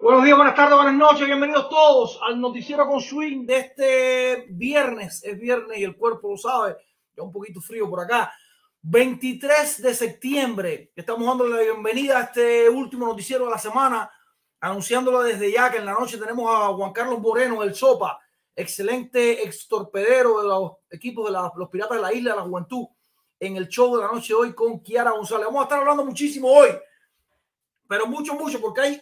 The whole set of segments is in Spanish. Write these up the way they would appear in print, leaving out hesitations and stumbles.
Buenos días, buenas tardes, buenas noches, bienvenidos todos al noticiero con swing de este viernes. Es viernes y el cuerpo lo sabe, ya un poquito frío por acá. 23 de septiembre, estamos dando la bienvenida a este último noticiero de la semana, anunciándolo desde ya que en la noche tenemos a Juan Carlos Moreno, el Sopa, excelente extorpedero de los equipos de los Piratas de la Isla de la Juventud, en el show de la noche de hoy con Kiara González. Vamos a estar hablando muchísimo hoy, pero mucho, porque hay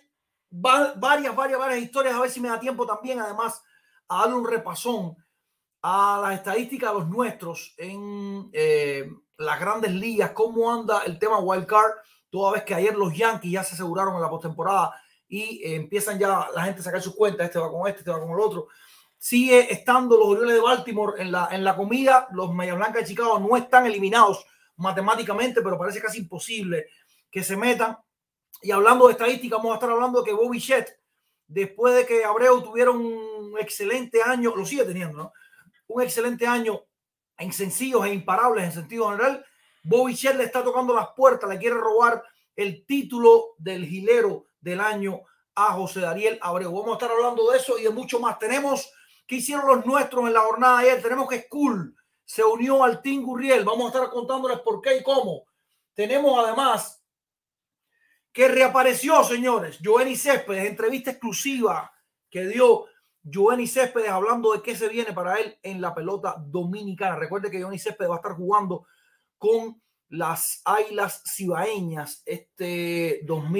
varias historias, a ver si me da tiempo también, además, a darle un repasón a las estadísticas de los nuestros en las grandes ligas, cómo anda el tema wild card, toda vez que ayer los Yankees ya se aseguraron en la postemporada y empiezan ya la gente a sacar sus cuentas, este va con este va con el otro. Sigue estando los Orioles de Baltimore en la comida, los Medias Blancas de Chicago no están eliminados matemáticamente, pero parece casi imposible que se metan. Y hablando de estadística, vamos a estar hablando de que Bo Bichette, después de que Abreu tuviera un excelente año, lo sigue teniendo, ¿no? Un excelente año en sencillos e imparables en sentido general, Bo Bichette le está tocando las puertas, le quiere robar el título del gilero del año a José Dariel Abreu. Vamos a estar hablando de eso y de mucho más. Tenemos que hicieron los nuestros en la jornada de ayer. Tenemos que Skull se unió al Team Gurriel. Vamos a estar contándoles por qué y cómo. Tenemos además que reapareció, señores, Yoenis Céspedes, entrevista exclusiva que dio Yoenis Céspedes hablando de qué se viene para él en la pelota dominicana. Recuerde que Yoenis Céspedes va a estar jugando con las Águilas Cibaeñas este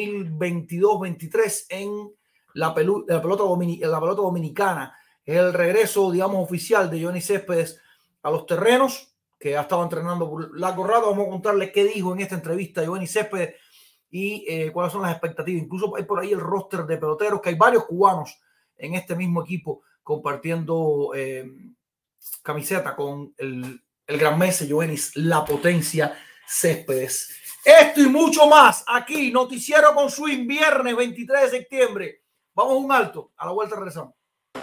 2022-23 en la pelota dominicana. Es el regreso, digamos, oficial de Yoenis Céspedes a los terrenos, que ha estado entrenando por largo rato. Vamos a contarle qué dijo en esta entrevista Yoenis Céspedes y cuáles son las expectativas. Incluso hay por ahí el roster de peloteros, que hay varios cubanos en este mismo equipo compartiendo camiseta con el gran Messi, Yoenis La Potencia Céspedes. Esto y mucho más aquí, noticiero con swing, viernes 23 de septiembre. Vamos a un alto, a la vuelta regresamos.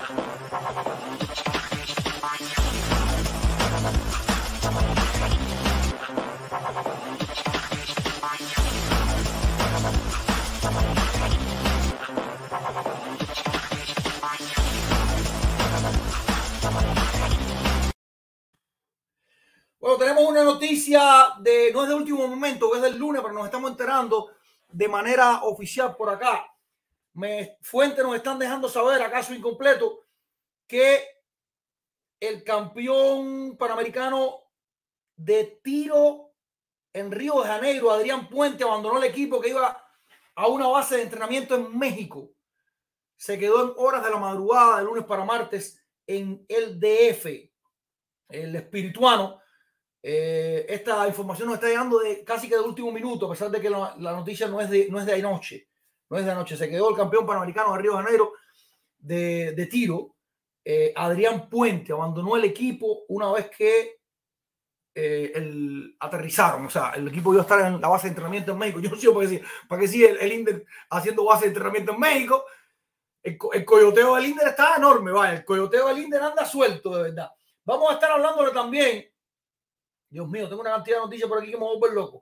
Bueno, tenemos una noticia no es de último momento, es del lunes, pero nos estamos enterando de manera oficial por acá. Fuentes nos están dejando saber, acaso incompleto, que el campeón panamericano de tiro en Río de Janeiro, Adrián Puente, abandonó el equipo que iba a una base de entrenamiento en México. Se quedó en horas de la madrugada de lunes para martes en el DF, el espirituano. Esta información nos está llegando casi que de último minuto, a pesar de que la noticia no es de anoche. No es de anoche. Se quedó el campeón panamericano de Río de Janeiro de tiro, Adrián Puente, abandonó el equipo una vez que aterrizaron. O sea, el equipo iba a estar en la base de entrenamiento en México. Yo no sé para qué sigue el Inder haciendo base de entrenamiento en México. El coyoteo del Inder está enorme, vaya. El coyoteo del Inder anda suelto, de verdad. Vamos a estar hablándole también. Dios mío, tengo una cantidad de noticias por aquí que me voy a volver loco.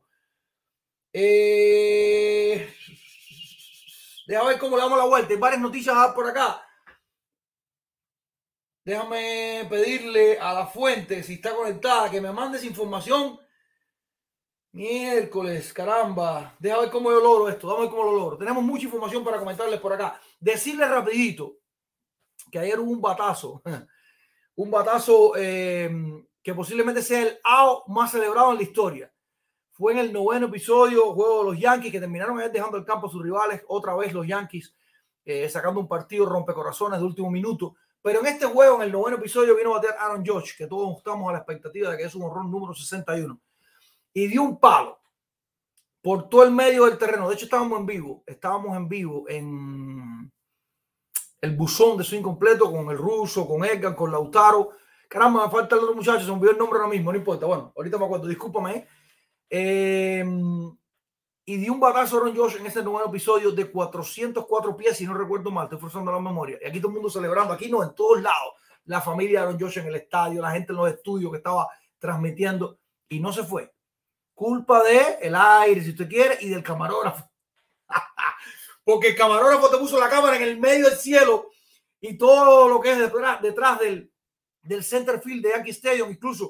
Déjame ver cómo le damos la vuelta. Hay varias noticias por acá. Déjame pedirle a la fuente, si está conectada, que me mande esa información. Miércoles, caramba. Déjame ver cómo yo logro esto. Déjame ver cómo lo logro. Tenemos mucha información para comentarles por acá. Decirles rapidito que ayer hubo un batazo. Un batazo que posiblemente sea el out más celebrado en la historia. Fue en el 9º episodio, juego de los Yankees, que terminaron dejando el campo a sus rivales. Otra vez los Yankees sacando un partido rompecorazones de último minuto. Pero en este juego, en el 9º episodio, vino a bater Aaron Judge, que todos estamos a la expectativa de que es un honrón número 61. Y dio un palo por todo el medio del terreno. De hecho, estábamos en vivo en el buzón de swing completo con el ruso, con Edgar, con Lautaro. Caramba, me falta el otro muchacho, se me olvidó el nombre ahora mismo, no importa. Bueno, ahorita me acuerdo, discúlpame. Y dio un batazo a Aaron Judge en este 9º episodio de 404 pies, si no recuerdo mal, estoy forzando la memoria. Y aquí todo el mundo celebrando, aquí no, en todos lados. La familia de Aaron Judge en el estadio, la gente en los estudios que estaba transmitiendo, y no se fue. Culpa de el aire, si usted quiere, y del camarógrafo. porque el camarógrafo te puso la cámara en el medio del cielo y todo lo que es detrás del center field de Yankee Stadium, incluso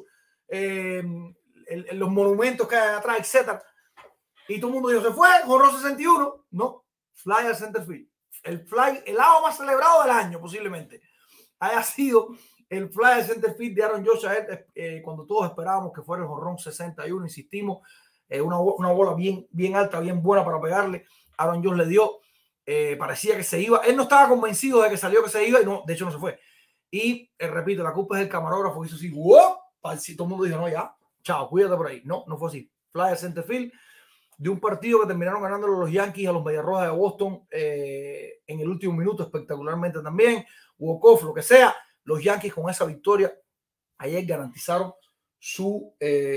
los monumentos que hay atrás, etcétera. Y todo el mundo dijo, se fue, jonrón 61. No, fly al center field. El fly, el lado más celebrado del año, posiblemente, haya sido el fly al center field de Aaron Judge, cuando todos esperábamos que fuera el jonrón 61, insistimos, una bola bien alta, bien buena para pegarle. Aaron Judge le dio, parecía que se iba. Él no estaba convencido de que salió que se iba y no, de hecho no se fue. Y repito, la culpa es del camarógrafo que hizo así, ¡wow! Si todo el mundo dijo, no, ya, chao, cuídate por ahí. No, no fue así. Fly al center field de un partido que terminaron ganando los Yankees a los Medias Rojas de Boston en el último minuto, espectacularmente también. Walk-off, lo que sea. Los Yankees con esa victoria ayer garantizaron su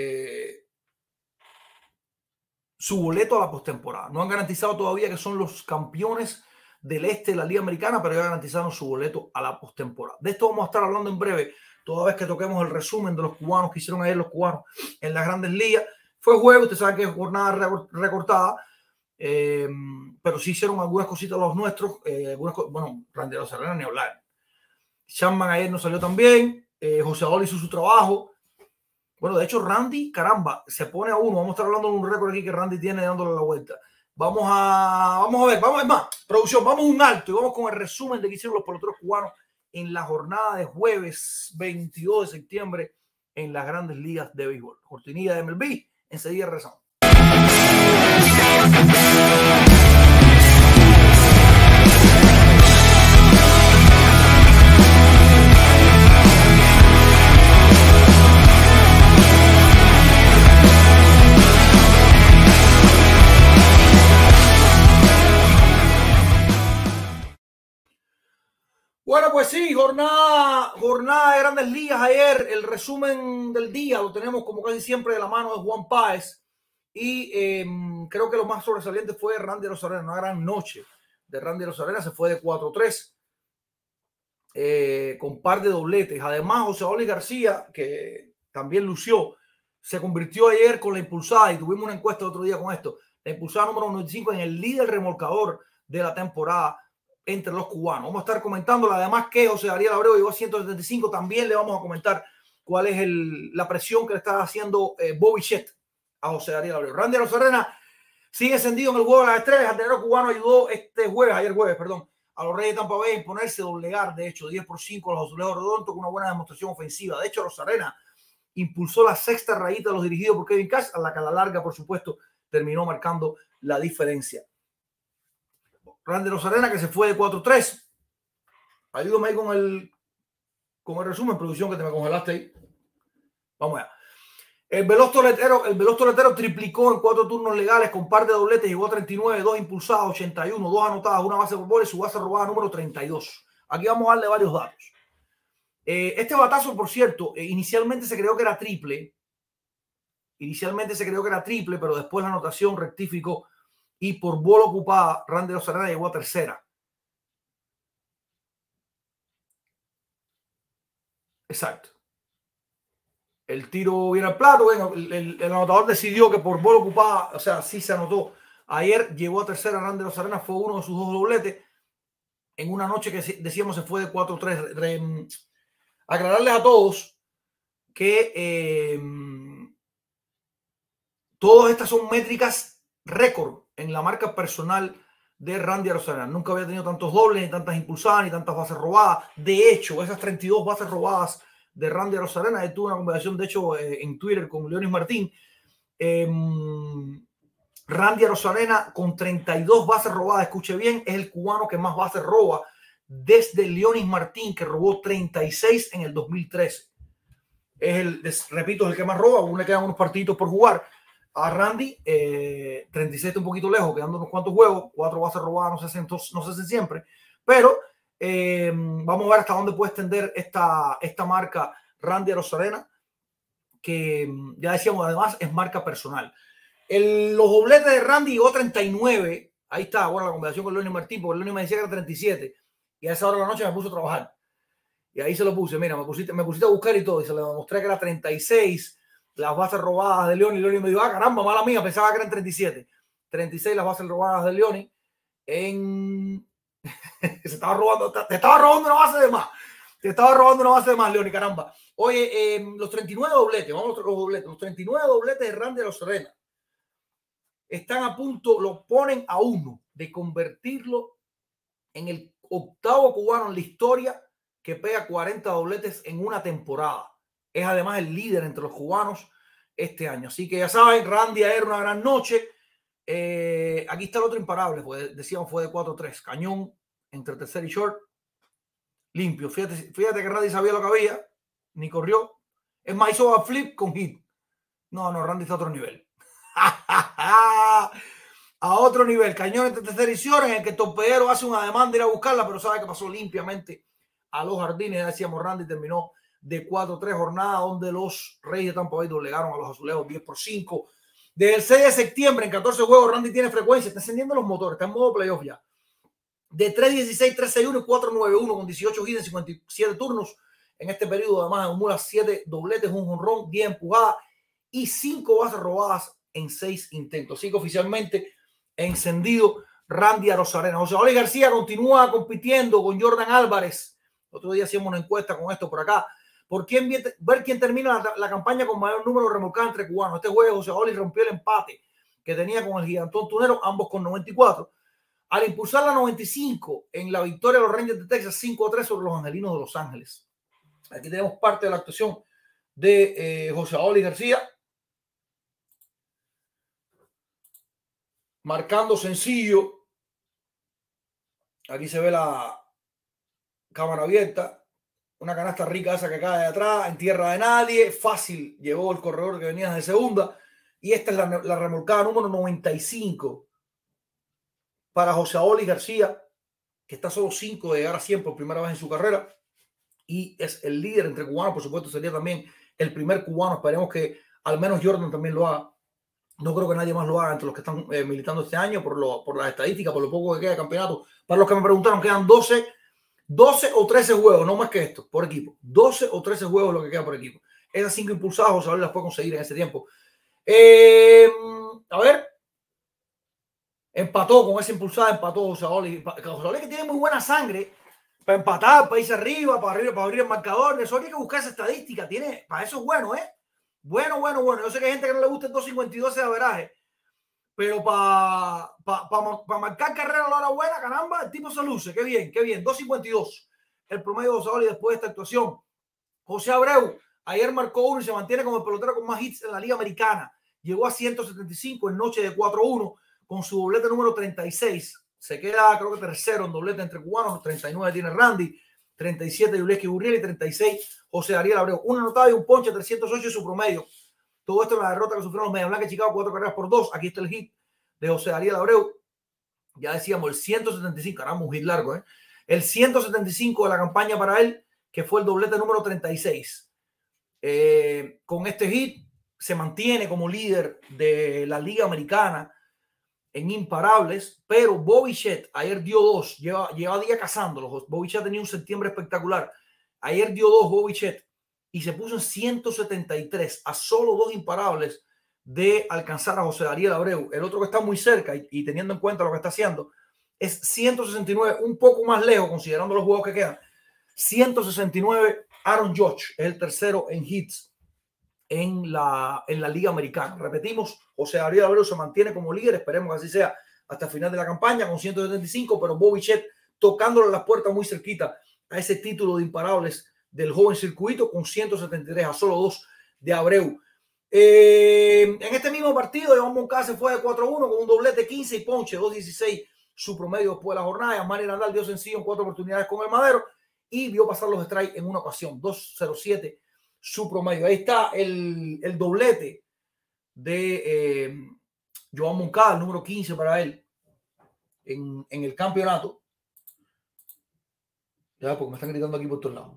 boleto a la postemporada. No han garantizado todavía que son los campeones del este de la Liga Americana, pero ya garantizaron su boleto a la postemporada. De esto vamos a estar hablando en breve, toda vez que toquemos el resumen de los cubanos que hicieron ayer los cubanos en las Grandes Ligas. Fue juego, ustedes saben que es jornada recortada, pero sí hicieron algunas cositas los nuestros. Bueno, Randy Arozarena ni hablar. Chapman ayer no salió tan bien. José Adol hizo su trabajo. Bueno, de hecho, Randy, caramba, se pone a uno. Vamos a estar hablando de un récord aquí que Randy tiene dándole la vuelta. Vamos a ver, es más, producción, vamos a un alto y vamos con el resumen de que hicieron los peloteros cubanos en la jornada de jueves 22 de septiembre en las Grandes Ligas de Béisbol. Cortinilla de MLB. Enseguida regresamos. Bueno, pues sí, jornada de Grandes Ligas ayer. El resumen del día lo tenemos como casi siempre de la mano de Juan Páez. Y creo que lo más sobresaliente fue Randy Arozarena, una gran noche de Randy Arozarena. Se fue de 4-3 con par de dobletes. Además, José Oli García, que también lució, se convirtió ayer con la impulsada, y tuvimos una encuesta el otro día con esto, la impulsada número 95 en el líder remolcador de la temporada entre los cubanos. Vamos a estar comentando, además que José Ariel Abreu llegó a 175. También le vamos a comentar cuál es la presión que le está haciendo Bobby Chet a José Ariel Abreu. Randy Arozarena sigue encendido en el juego de las estrellas. El jardinero cubano ayudó ayer jueves, a los Reyes de Tampa Bay a imponerse, doblegar, de hecho, 10-5 a los Azulejos Redondos con una buena demostración ofensiva. De hecho, Arozarena impulsó la sexta rayita de los dirigidos por Kevin Cash, a la que a la larga, por supuesto, terminó marcando la diferencia. Randy Arozarena, que se fue de 4-3. Ayúdame ahí con el resumen, producción, que te me congelaste ahí. Vamos allá. El veloz toletero triplicó en 4 turnos legales con par de dobletes, llegó a 39, 2 impulsadas, 81, 2 anotadas, una base por bola y su base robada número 32. Aquí vamos a darle varios datos. Este batazo, por cierto, inicialmente se creyó que era triple. Pero después la anotación rectificó y por bola ocupada, Randy Arozarena llegó a tercera. Exacto. El tiro viene al plato. Bueno, el anotador decidió que por bola ocupada, o sea, sí se anotó. Ayer llegó a tercera Randy Arozarena, fue uno de sus 2 dobletes en una noche que decíamos se fue de 4-3. Aclararles a todos que todas estas son métricas récord en la marca personal de Randy Arozarena. Nunca había tenido tantos dobles, ni tantas impulsadas, ni tantas bases robadas. De hecho, esas 32 bases robadas de Randy Arozarena, tuvo una conversación, de hecho, en Twitter con Leonis Martín. Randy Arozarena con 32 bases robadas, escuche bien, es el cubano que más bases roba desde Leonis Martín, que robó 36 en el 2013. Repito, es el que más roba. Aún le quedan unos partiditos por jugar a Randy. 37 un poquito lejos, quedando unos cuantos juegos, 4 bases robadas, no sé si siempre, pero vamos a ver hasta dónde puede extender esta marca Randy Arozarena, que ya decíamos, además es marca personal. Los dobletes de Randy llegó a 39. Ahí está, bueno, la conversación con Leonis Martín, porque Leonis me decía que era 37, y a esa hora de la noche me puso a trabajar. Y ahí se lo puse, mira, me pusiste a buscar y todo, y se le demostré que era 36 las bases robadas de Leonis. Leonis me dijo, caramba, mala mía, pensaba que eran 37. 36 las bases robadas de Leonis. en... te estaba robando una base de más. Te estaba robando una base de más, Leoni, caramba. Oye, los 39 dobletes, vamos a los dobletes. Los 39 dobletes de Randy Arozarena están a punto, lo ponen a uno de convertirlo en el octavo cubano en la historia que pega 40 dobletes en una temporada. Es además el líder entre los cubanos este año. Así que ya saben, Randy ayer una gran noche. Aquí está el otro imparable, pues decíamos fue de 4-3. Cañón entre tercer y short. Limpio. Fíjate que Randy sabía lo que había, ni corrió. Es más, hizo a flip con hit. No, Randy está a otro nivel. A otro nivel. Cañón entre tercera y short, en el que Torpedero hace una demanda de ir a buscarla, pero sabe que pasó limpiamente a los jardines. Ya decíamos, Randy terminó de 4-3 jornada, donde los Reyes de Tampa Bay doblegaron a los Azulejos 10-5. Desde el 6 de septiembre, en 14 juegos, Randy tiene frecuencia, está encendiendo los motores, está en modo playoff ya. De 3-16, 3-6-1 y 4-9-1 con 18 hits en 57 turnos. En este periodo, además, acumula 7 dobletes, un jonrón, 10 empujadas y 5 bases robadas en 6 intentos. Así que oficialmente encendido Randy Arozarena. José Oli García continúa compitiendo con Jordan Álvarez. Otro día hacíamos una encuesta con esto por acá. Por ver quién termina la campaña con mayor número de remolcadas entre cubanos. Este jueves José Oli rompió el empate que tenía con el gigantón tunero, ambos con 94. Al impulsar la 95 en la victoria de los Rangers de Texas 5-3 sobre los Angelinos de Los Ángeles. Aquí tenemos parte de la actuación de José Oli García. Marcando sencillo. Aquí se ve la cámara abierta. Una canasta rica esa que cae de atrás, en tierra de nadie. Fácil llegó el corredor que venía de segunda. Y esta es la remolcada número 95 para José Oli García, que está solo 5 de llegar a 100 por primera vez en su carrera. Y es el líder entre cubanos. Por supuesto, sería también el primer cubano. Esperemos que al menos Jordan también lo haga. No creo que nadie más lo haga entre los que están militando este año por las estadísticas, por lo poco que queda de campeonato. Para los que me preguntaron, quedan 12 o 13 juegos, no más que esto, por equipo. 12 o 13 juegos lo que queda por equipo. Esas 5 impulsadas, José Oli las puede conseguir en ese tiempo. A ver. Empató con esa impulsada, empató José Oli. José Oli que tiene muy buena sangre para empatar, para irse arriba, para abrir el marcador. Eso hay que buscar esa estadística. Para eso es bueno, ¿eh? Bueno. Yo sé que hay gente que no le gusta el 2.52 de averaje, pero para marcar carrera a la hora buena, caramba, el tipo se luce. Qué bien. 2.52 el promedio de José Oli después de esta actuación. José Abreu ayer marcó uno y se mantiene como el pelotero con más hits en la Liga Americana. Llegó a 175 en noche de 4-1 con su doblete número 36. Se queda, creo que tercero en doblete entre cubanos. 39 tiene Randy, 37 Yuleski Gurriel y 36 José Ariel Abreu. Una anotada y un ponche, 308 es su promedio. Todo esto en la derrota que sufrieron los Medias Blancas de Chicago, 4 carreras por 2. Aquí está el hit de José Ariel Abreu. Ya decíamos, el 175, caramba, un hit largo, ¿eh? El 175 de la campaña para él, que fue el doblete número 36. Con este hit se mantiene como líder de la Liga Americana en imparables, pero Bobby Chet ayer dio 2, lleva día cazándolos. Bobby Chet tenía un septiembre espectacular. Ayer dio 2 Bobby Chet y se puso en 173, a solo 2 imparables de alcanzar a José Ariel Abreu. El otro que está muy cerca y teniendo en cuenta lo que está haciendo es 169, un poco más lejos considerando los juegos que quedan. 169, Aaron Judge es el tercero en hits en la Liga Americana. Repetimos, José Ariel Abreu se mantiene como líder, esperemos que así sea hasta el final de la campaña con 175, pero Bobby Chet tocándole las puertas muy cerquita a ese título de imparables del joven circuito con 173, a solo 2 de Abreu. En este mismo partido, Joan Moncada se fue de 4-1 con un doblete 15 y ponche, 2.16 su promedio después de la jornada. Yasmani Grandal dio sencillo en 4 oportunidades con el Madero y vio pasar los strikes en una ocasión, 2.07 su promedio. Ahí está el doblete de Joan Moncada, el número 15 para él en el campeonato. Ya, porque me están gritando aquí por todos lados.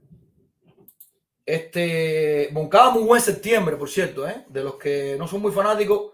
Moncada muy buen septiembre, por cierto, ¿eh? De los que no son muy fanáticos.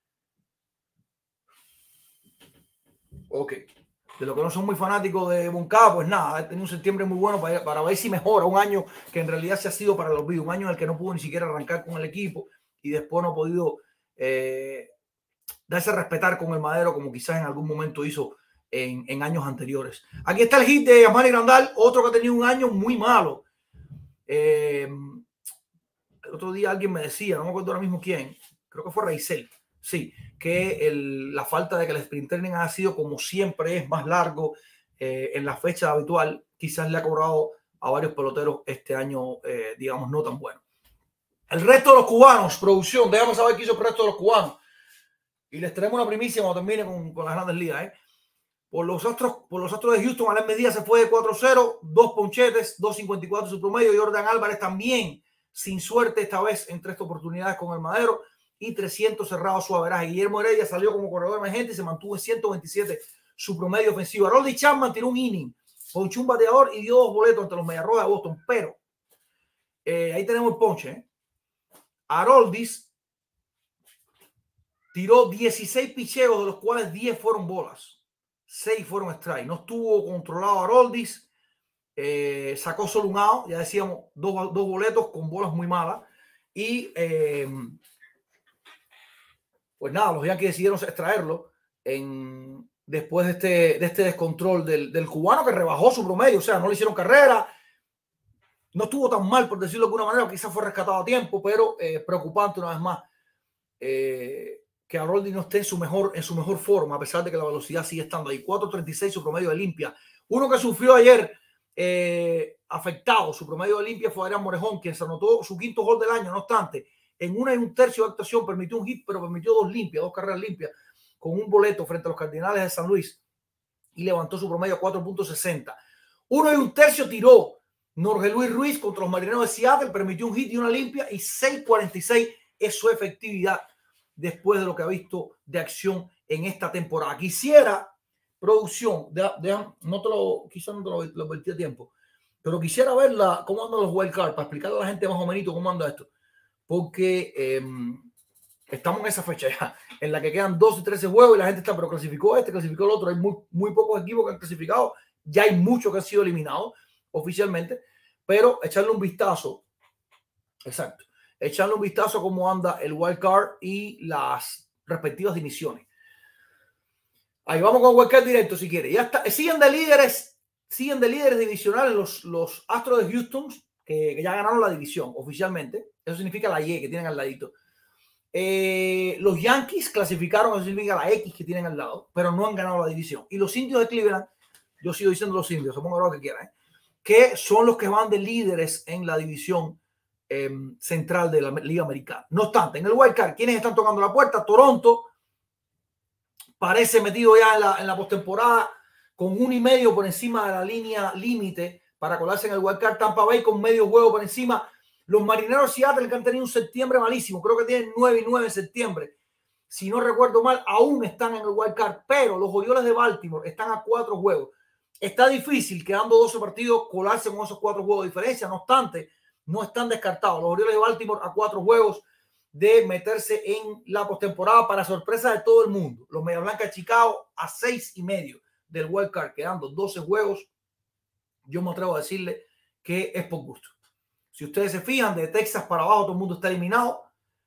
Ok. De los que no son muy fanáticos de Moncada, pues nada, ha tenido un septiembre muy bueno para ver si mejora. Un año que en realidad se ha sido para el olvido. Un año en el que no pudo ni siquiera arrancar con el equipo y después no ha podido darse a respetar con el Madero como quizás en algún momento hizo en años anteriores. Aquí está el hit de Yasmani Grandal, otro que ha tenido un año muy malo. El otro día alguien me decía, no me acuerdo ahora mismo quién, creo que fue Raizel, sí, que la falta de que el sprint training ha sido, como siempre, es más largo en la fecha habitual, quizás le ha cobrado a varios peloteros este año, digamos, no tan bueno. El resto de los cubanos, producción, déjame saber qué hizo el resto de los cubanos. Y les traemos una primicia cuando termine con las grandes ligas. Por los Astros de Houston, Alex Medina se fue de 4-0, 2 ponchetes, 2.54 su promedio. Jordan Álvarez también sin suerte esta vez en 3 oportunidades con el Madero y 300 cerrados su averaje. Guillermo Heredia salió como corredor emergente y se mantuvo en 127 su promedio ofensivo. Haroldis Chapman tiró un inning, ponchó un bateador y dio 2 boletos ante los Mediarrojas de Boston. Pero ahí tenemos el ponche. Haroldis tiró 16 picheos, de los cuales 10 fueron bolas. 6 fueron strike. No estuvo controlado Haroldis. Sacó solo un out. Ya decíamos, dos boletos con bolas muy malas. Y pues nada, los Yankees decidieron extraerlo después de este descontrol del cubano, que rebajó su promedio. O sea, no le hicieron carrera. No estuvo tan mal, por decirlo de alguna manera. Quizás fue rescatado a tiempo, pero preocupante una vez más. Que Haroldis no esté en su mejor forma, a pesar de que la velocidad sigue estando ahí. 4.36 su promedio de limpia. Uno que sufrió ayer afectado, su promedio de limpia, fue Adrián Morejón, quien se anotó su 5º gol del año. No obstante, en 1 1/3 de actuación permitió un hit, pero permitió 2 carreras limpias, con un boleto frente a los Cardinales de San Luis, y levantó su promedio a 4.60. 1 1/3 tiró Jorge Luis Ruiz contra los Marineros de Seattle, permitió un hit y una limpia, y 6.46 es su efectividad después de lo que ha visto de acción en esta temporada. Quisiera, producción, quizás no te lo advertí a tiempo, pero quisiera ver cómo andan los wild cards, para explicarle a la gente más o menos cómo anda esto, porque estamos en esa fecha ya, en la que quedan 12 y 13 juegos y la gente está, pero clasificó clasificó el otro. Hay muy pocos equipos que han clasificado, ya hay muchos que han sido eliminados oficialmente, pero echarle un vistazo, exacto, echarle un vistazo a cómo anda el wild card y las respectivas divisiones. Ahí vamos con wild card directo si quiere. Ya está. Siguen de líderes divisionales los Astros de Houston, que ya ganaron la división oficialmente. Eso significa la Y que tienen al ladito. Los Yankees clasificaron, eso significa la X que tienen al lado, pero no han ganado la división. Y los Indios de Cleveland, yo sigo diciendo los Indios, se pongan lo que quieran, que son los que van de líderes en la división central de la Liga Americana. No obstante, en el wild card, ¿quiénes están tocando la puerta? Toronto parece metido ya en la postemporada, con 1.5 por encima de la línea límite para colarse en el wild card. Tampa Bay con medio juego por encima. Los Marineros de Seattle, que han tenido un septiembre malísimo, creo que tienen 9-9 en septiembre, si no recuerdo mal, aún están en el wild card, pero los Orioles de Baltimore están a 4 juegos. Está difícil, quedando 12 partidos, colarse con esos 4 juegos de diferencia. No obstante, no están descartados. Los Orioles de Baltimore a 4 juegos de meterse en la postemporada, para sorpresa de todo el mundo. Los Medias Blancas de Chicago a 6.5 del wild card, quedando 12 juegos. Yo me atrevo a decirle que es por gusto. Si ustedes se fijan, de Texas para abajo todo el mundo está eliminado.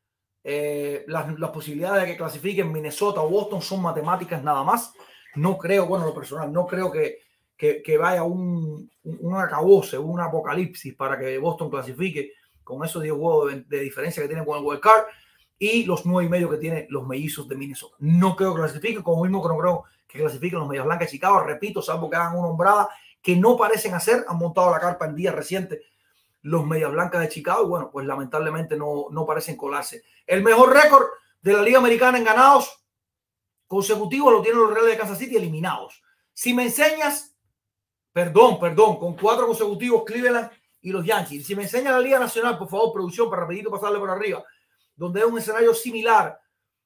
Las posibilidades de que clasifiquen Minnesota o Boston son matemáticas nada más. No creo, bueno, lo personal, no creo que vaya un acabose, un apocalipsis para que Boston clasifique con esos 10 juegos de diferencia que tienen con el wild card y los 9.5 que tienen los mellizos de Minnesota. No creo que clasifiquen, como mismo que no creo que clasifiquen los Medias Blancas de Chicago. Repito, salvo que hagan una hombrada, que no parecen hacer. Han montado la carpa en días recientes los Medias Blancas de Chicago y bueno, pues lamentablemente no parecen colarse. El mejor récord de la Liga Americana en ganados consecutivos lo tienen los Reales de Kansas City, eliminados. Si me enseñas, perdón, con 4 consecutivos Cleveland y los Yankees. Si me enseña la Liga Nacional, por favor, producción, para rapidito pasarle por arriba, donde es un escenario similar.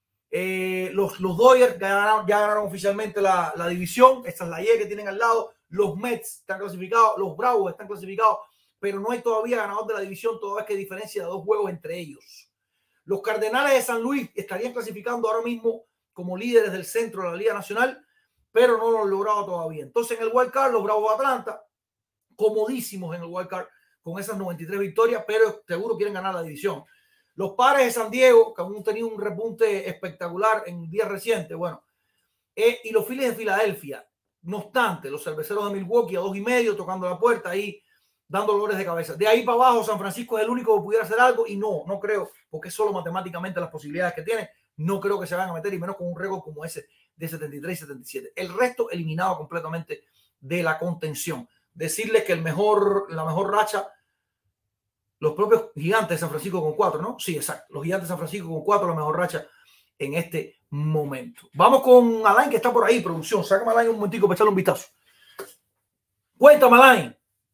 Los Dodgers ya ganaron oficialmente la división. Esta es la Y que tienen al lado. Los Mets están clasificados, los Bravos están clasificados, pero no hay todavía ganador de la división, toda vez que hay diferencia de 2 juegos entre ellos. Los Cardenales de San Luis estarían clasificando ahora mismo como líderes del centro de la Liga Nacional, pero no lo han logrado todavía. Entonces, en el wild card, los Bravos de Atlanta, comodísimos en el wild card, con esas 93 victorias, pero seguro quieren ganar la división. Los Padres de San Diego, que han tenido un repunte espectacular en días recientes, bueno, y los Phillies de Filadelfia, No obstante, los cerveceros de Milwaukee a 2.5, tocando la puerta ahí, dando dolores de cabeza. De ahí para abajo, San Francisco es el único que pudiera hacer algo y no creo, porque solo matemáticamente las posibilidades que tiene, no creo que se van a meter y menos con un récord como ese de 73-77. El resto eliminado completamente de la contención. Decirles que la mejor racha, los propios Gigantes de San Francisco con 4, ¿no? Sí, exacto. Los Gigantes de San Francisco con 4, la mejor racha en este momento. Vamos con Alain, que está por ahí, producción. Sácame a Alain un momentico para echarle un vistazo. Cuéntame, Alain.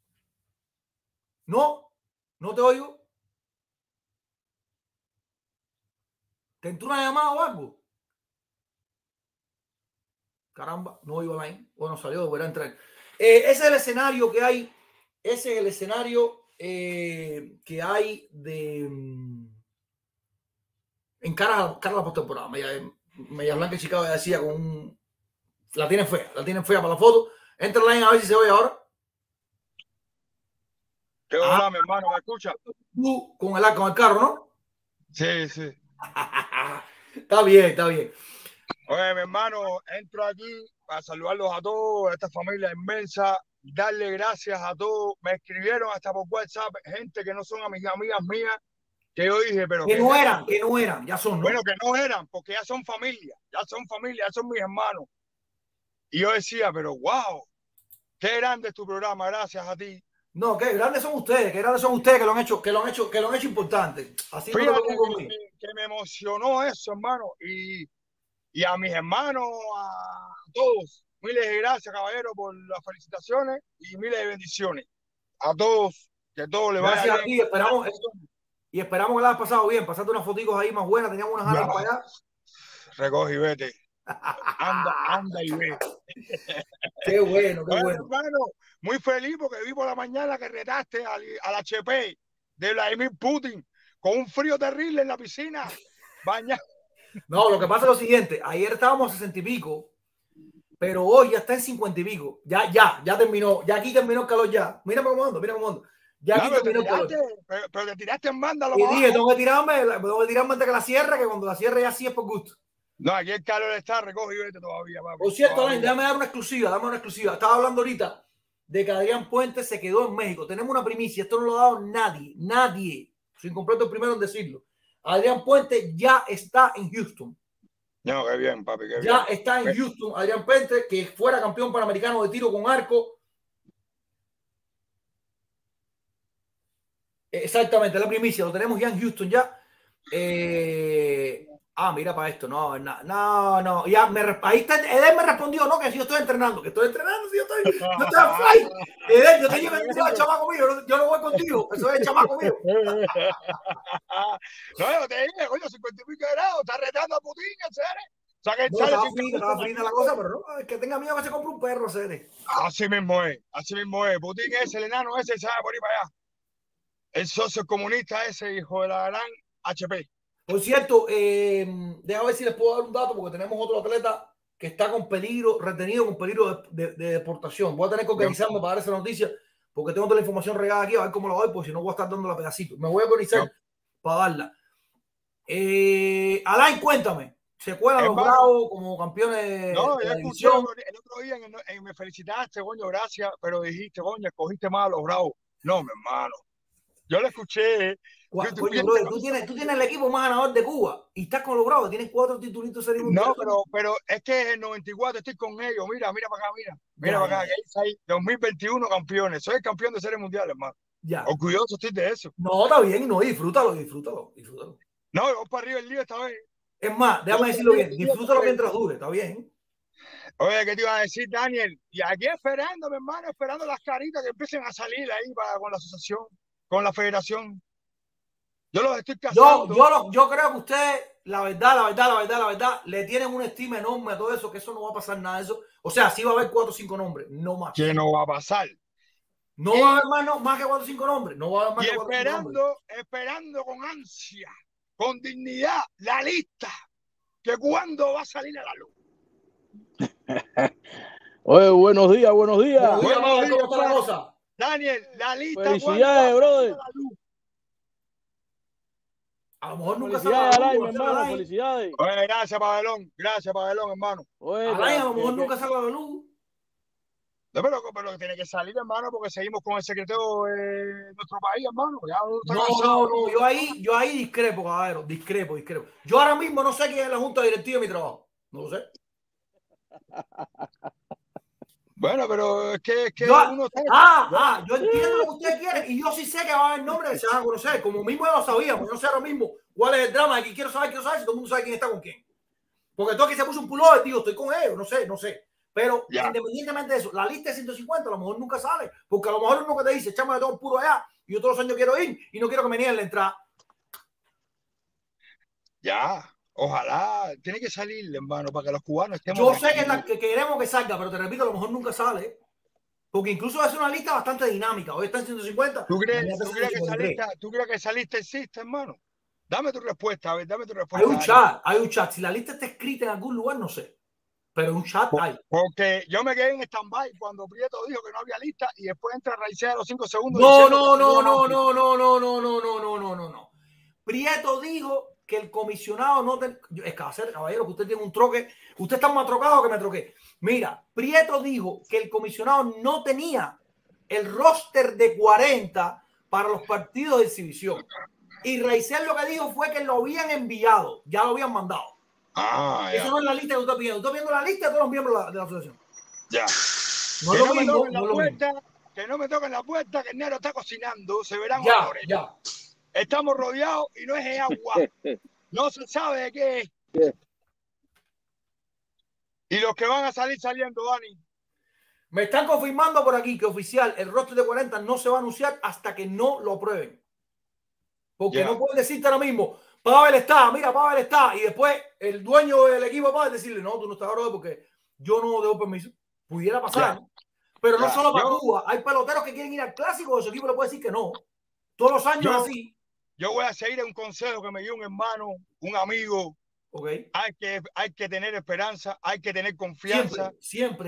No te oigo. ¿Te entró una llamada o algo? Caramba, no oigo a Alain. Bueno, salió, volverá a entrar. Ese es el escenario que hay. Ese es el escenario que hay en cara a la postemporada. Media Blanca Chicago decía con la tienen fea para la foto. Entra Alain a ver si se oye ahora. ¿Qué hola, mi hermano? ¿Me escucha? Tú con el carro, ¿no? Sí, sí. Está bien. Oye, mi hermano, entro aquí para saludarlos a todos, a esta familia inmensa, darle gracias a todos. Me escribieron hasta por WhatsApp gente que no son amigas mías, que yo dije, pero que no eran, ya son, ¿no? Bueno, que no eran, porque ya son familia, ya son mis hermanos. Y yo decía, pero wow, qué grande es tu programa, gracias a ti. No, qué grandes son ustedes, que lo han hecho importante. Así Fíjate que me emocionó eso, hermano, y a mis hermanos, a todos, miles de gracias, caballero, por las felicitaciones y miles de bendiciones. A todos, que todo le vaya gracias bien. Esperamos que la hayas pasado bien. Pasaste unas fotos ahí más buenas, teníamos unas ganas para allá. Recoge y vete. Anda y ve. Qué bueno. Hermano, muy feliz porque vi por la mañana que retaste al HP de Vladimir Putin con un frío terrible en la piscina. No, lo que pasa es lo siguiente. Ayer estábamos a 60 y pico, pero hoy ya está en 50 y pico. Ya terminó. Ya aquí terminó el calor ya. Mira cómo ando. Ya aquí terminó el calor. Pero te tiraste en banda. Y dije, tengo que tirarme antes que la cierre, que cuando la cierre ya sí es por gusto. No, aquí el calor está, recoge y vete todavía, papi. Por cierto, Alain, déjame dar una exclusiva. Estaba hablando ahorita de que Adrián Puente se quedó en México. Tenemos una primicia, esto no lo ha dado nadie. Soy incompleto el primero en decirlo. Adrián Puente ya está en Houston. No, qué bien, papi, qué bien. Ya está en Houston, Adrián Puente, que fuera campeón panamericano de tiro con arco. Exactamente, la primicia, lo tenemos ya en Houston ya. Mira para esto, no, ya ahí está, Eden me respondió, no, que si yo estoy entrenando, si yo estoy en flight. Eden, yo te llevo el chamaco mío, yo no voy contigo, eso es el chamaco mío. No, yo te dije, coño, 50 y pico grados, está retando a Putin, ¿sabes? O sea, que estaba frita la cosa, pero no, es que tenga miedo que se compre un perro, Cere. Así mismo es. Putin es el enano ese, sabe por ahí para allá. El socio comunista ese, hijo de la gran HP. Por cierto, déjame ver si les puedo dar un dato, porque tenemos otro atleta que está retenido con peligro de deportación. Voy a tener que organizarme para dar esa noticia, porque tengo toda la información regada aquí, a ver cómo la doy, porque si no voy a estar dando la pedacito. Me voy a organizar para darla. Alain, cuéntame. ¿Se cuelan los Bravos como campeones de la división? El otro día me felicitaste, coño, gracias, pero dijiste, coño, escogiste mal a los Bravos. No, mi hermano. Yo lo escuché. Coño, bro, tú tienes el equipo más ganador de Cuba y estás con los Bravos, tienes 4 titulitos serie mundial. No, pero es que en el 94 estoy con ellos. Mira para acá, mira para acá. Que 2021 campeones. Soy el campeón de serie mundial, hermano. Ya. Orgulloso estoy de eso. No, está bien, no, disfrútalo. No, vamos para arriba el lío esta vez. Es más, déjame decirlo bien, disfrútalo mientras dure, está bien. Oye, ¿qué te iba a decir, Daniel? Y aquí esperando, mi hermano, esperando las caritas que empiecen a salir ahí con la asociación, con la federación. Yo los estoy casando. Yo creo que ustedes, la verdad, le tienen una estima enorme a todo eso, que eso no va a pasar nada de eso. O sea, sí va a haber 4 o 5 nombres, no más. ¿Qué no va a pasar? No va a haber más que 4 o 5 nombres. No va a haber más que 4 o 5 nombres. Esperando con ansia, con dignidad, la lista, que cuándo va a salir a la luz. Oye, buenos días. ¿Cómo está la cosa? Daniel, la lista. Felicidades, brother. A lo mejor nunca sale a la luz, hermano. Felicidades. Oye, gracias, Pabelón, hermano. Alain, a lo mejor nunca sale a la luz. No, pero tiene que salir, hermano, porque seguimos con el secreto de nuestro país, hermano. Ya uno está cansado. No, yo ahí discrepo, caballero, discrepo. Yo ahora mismo no sé quién es la junta directiva de mi trabajo. No lo sé. Bueno, pero es que Yo, uno está... yo entiendo lo que ustedes quieren y yo sí sé que va a haber nombres que se van a conocer. Como mismo ya lo sabíamos. Yo no sé ahora mismo cuál es el drama. Aquí quiero saber si todo el mundo sabe quién está con quién. Porque todo aquí se puso un pullover, tío, estoy con ellos, no sé. Pero Ya. independientemente de eso, la lista de 150 a lo mejor nunca sale. Porque a lo mejor uno que te dice, échame de todo puro allá y yo todos los años quiero ir y no quiero que me nieguen la entrada. Ya. Ojalá, tiene que salir, hermano, para que los cubanos estemos. Yo sé que queremos que salga, pero te repito, a lo mejor nunca sale. Porque incluso es una lista bastante dinámica. Hoy está en 150. ¿Tú crees que esa lista existe, hermano? Dame tu respuesta, a ver, dame tu respuesta. Hay un chat. Si la lista está escrita en algún lugar, no sé. Pero un chat hay. Porque yo me quedé en stand-by cuando Prieto dijo que no había lista y después entra Raicea a los 5 segundos. No. Prieto dijo que el comisionado no es que hacer, caballero, que usted tiene un troque, usted está más trocado que me troqué. Mira, Prieto dijo que el comisionado no tenía el roster de 40 para los partidos de exhibición. Y Raicel lo que dijo fue que lo habían enviado, ya lo habían mandado. Eso no es la lista que usted está pidiendo. Usted viendo la lista de todos los miembros de la asociación. Ya. No es lo mismo, que no me toquen la puerta, que el negro está cocinando, se verán olores. Ya. Estamos rodeados y no es de agua. No se sabe de qué es. Y los que van a salir saliendo, Dani. Me están confirmando por aquí que oficial el roster de 40 no se va a anunciar hasta que no lo aprueben. Porque no pueden decirte ahora mismo, Pavel está, y después el dueño del equipo va a decirle, no, tú no estás ahora porque yo no debo permiso. Pudiera pasar, pero no solo para Cuba. Hay peloteros que quieren ir al clásico, su equipo le puede decir que no. Todos los años así. Yo voy a seguir un consejo que me dio un hermano, un amigo. Okay. Hay que tener esperanza, hay que tener confianza. Siempre.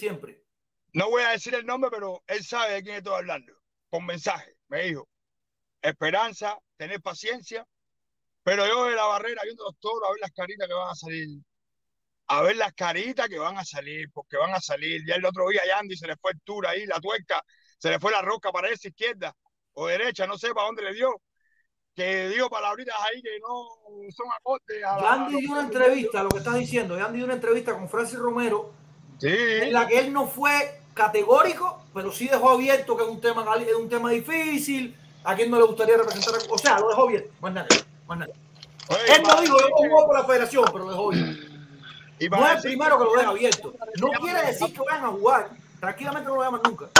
No voy a decir el nombre, pero él sabe de quién estoy hablando. Con mensaje, me dijo. Esperanza, tener paciencia. Pero yo de la barrera, viendo los toros, a ver las caritas que van a salir. A ver las caritas que van a salir, porque van a salir. Ya el otro día Yandy se le fue el tour ahí, la tuerca, se le fue la rosca para esa izquierda o derecha, no sé para dónde le dio. Que digo palabritas ahí que no son acordes. Yandy dio una entrevista, lo que estás diciendo, Yandy dio una entrevista con Francis Romero, en la que él no fue categórico, pero sí dejó abierto que es un tema difícil, a quien no le gustaría representar, o sea, lo dejó abierto, más nada. Oye, él no dijo, yo pongo por la federación, pero lo dejó abierto. No es el primero que lo deja abierto. No quiere decir que vayan a jugar, tranquilamente no lo llaman nunca.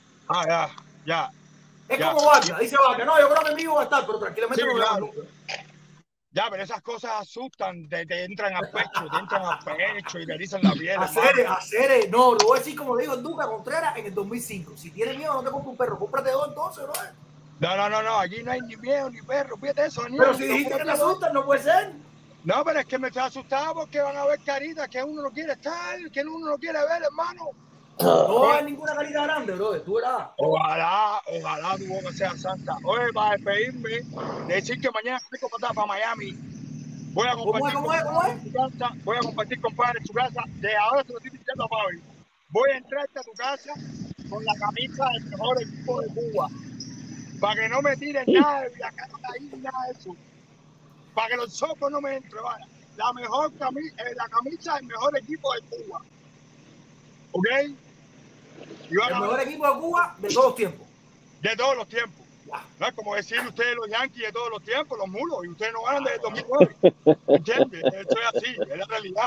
Ya. Es como Vaca, dice Vaca, no, yo creo que en vivo va a estar, pero tranquilamente no lo llaman nunca. Ya, pero esas cosas asustan, te entran al pecho, y te erizan la piel. No, lo voy a decir como le dijo Duca Contreras en el 2005. Si tienes miedo, no te compres un perro, cómprate dos entonces, ¿no? No, aquí no hay ni miedo ni perro, fíjate eso, Daniel. Pero si dijiste que te asustan, no puede ser. No, pero es que me estoy asustado porque van a ver caritas que uno no quiere estar, que uno no quiere ver, hermano. No hay ninguna carita grande, bro, tú verás. Ojalá tu boca sea santa. Oye, para despedirme, decir que mañana estoy para Miami. Voy a compartir Voy a compartir con padre en su casa. De ahora te lo estoy diciendo a Pablo. Voy a entrarte a tu casa con la camisa del mejor equipo de Cuba. Para que no me tiren nada de viajar ahí, nada de eso. Para que los socos no me entren. Vaya. La camisa del mejor equipo de Cuba. ¿Ok? El mejor equipo de Cuba de todos los tiempos. De todos los tiempos. No es como decir ustedes los Yankees de todos los tiempos, los mulos, y ustedes no ganan desde el 2009. ¿Entiendes? Esto es así, es la realidad.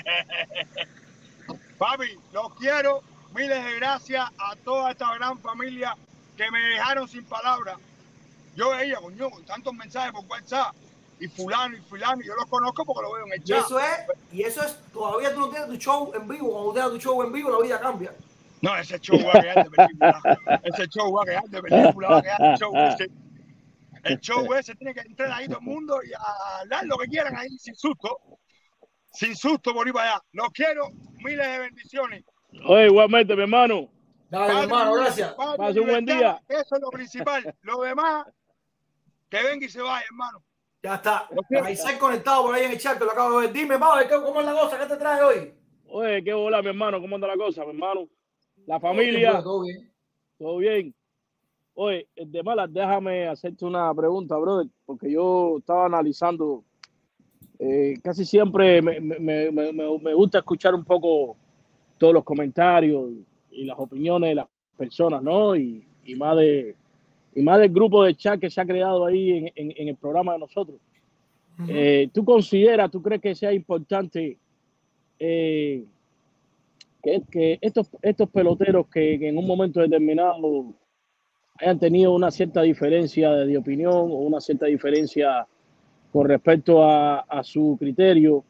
Papi, los quiero. Miles de gracias a toda esta gran familia que me dejaron sin palabras. Yo veía, coño, tantos mensajes por WhatsApp. Y fulano, yo los conozco porque lo veo en el chat. Y eso es, todavía tú no tienes tu show en vivo. Cuando tengas tu show en vivo, la vida cambia. No, ese show va a quedar de película. Va a quedar de show ese. El show ese tiene que entrar ahí todo el mundo y a hablar lo que quieran ahí sin susto. Sin susto por ir para allá. Los quiero. Miles de bendiciones. Oye, igualmente, mi hermano. Dale, mi hermano, gracias. Pase un buen día. Eso es lo principal. Lo demás, que venga y se vaya, hermano. Ya está. Ahí se ha conectado por ahí en el chat, que lo acabo de ver. Dime, Pablo, ¿cómo es la cosa? ¿Qué te trae hoy? Oye, qué bola, mi hermano. ¿Cómo anda la cosa, mi hermano? La familia, Todo bien. todo bien. Oye, de malas, déjame hacerte una pregunta, brother, porque yo estaba analizando, casi siempre me gusta escuchar un poco todos los comentarios y las opiniones de las personas, ¿no? Y más del grupo de chat que se ha creado ahí en el programa de nosotros. ¿Tú crees que sea importante que estos peloteros que en un momento determinado hayan tenido una cierta diferencia de opinión o una cierta diferencia con respecto a su criterio,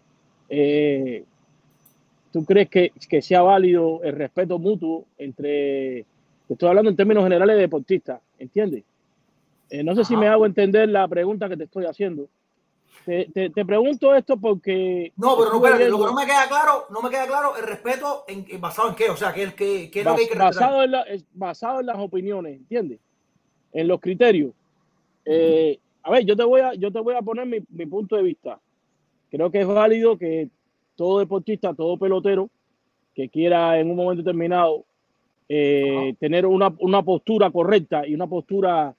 ¿tú crees que sea válido el respeto mutuo entre, te estoy hablando en términos generales de deportistas, ¿entiendes? No sé si me hago entender la pregunta que te estoy haciendo. Te pregunto esto porque... No, pero no, espérate, lo que no me queda claro el respeto basado en qué, o sea, ¿qué es lo que hay que respetar? Basado en las opiniones, ¿entiendes? En los criterios. A ver, yo te voy a poner mi punto de vista. Creo que es válido que todo deportista, todo pelotero que quiera en un momento determinado tener una postura correcta y una postura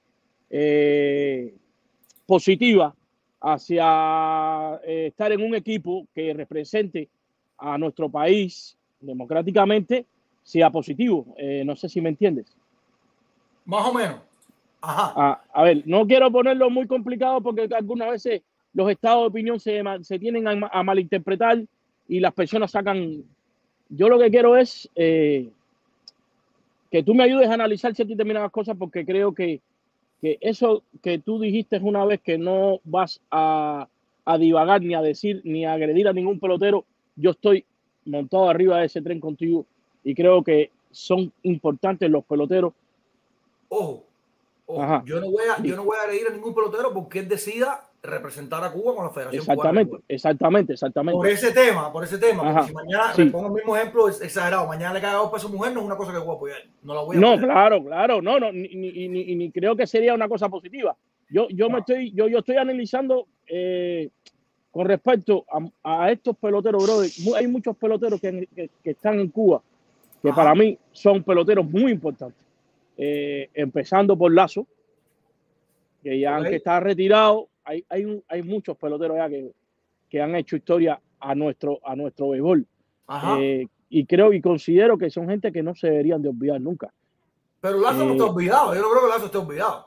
positiva hacia estar en un equipo que represente a nuestro país democráticamente, sea positivo. No sé si me entiendes. Más o menos. Ajá. A ver, no quiero ponerlo muy complicado porque algunas veces los estados de opinión se tienen a malinterpretar y las personas sacan... Yo lo que quiero es que tú me ayudes a analizar ciertas determinadas cosas porque creo que eso que tú dijiste una vez, que no vas a divagar ni a decir ni a agredir a ningún pelotero, yo estoy montado arriba de ese tren contigo y creo que son importantes los peloteros. Ojo, yo no voy a agredir a ningún pelotero porque él decida representar a Cuba con la Federación Cubana. Exactamente. Por ese tema. Ajá, porque si mañana le pongo el mismo ejemplo, es exagerado, mañana le cae a su mujer, no es una cosa que voy a apoyar. No la voy a apoyar. Claro, no, ni creo que sería una cosa positiva. Yo estoy analizando con respecto a estos peloteros, brother. Hay muchos peloteros que están en Cuba que para mí son peloteros muy importantes. Empezando por Lazo, que ya aunque está retirado, hay muchos peloteros ya que han hecho historia a nuestro béisbol. Y creo y considero que son gente que no se deberían de olvidar nunca. Pero Lazo no está olvidado. Yo no creo que Lazo esté olvidado.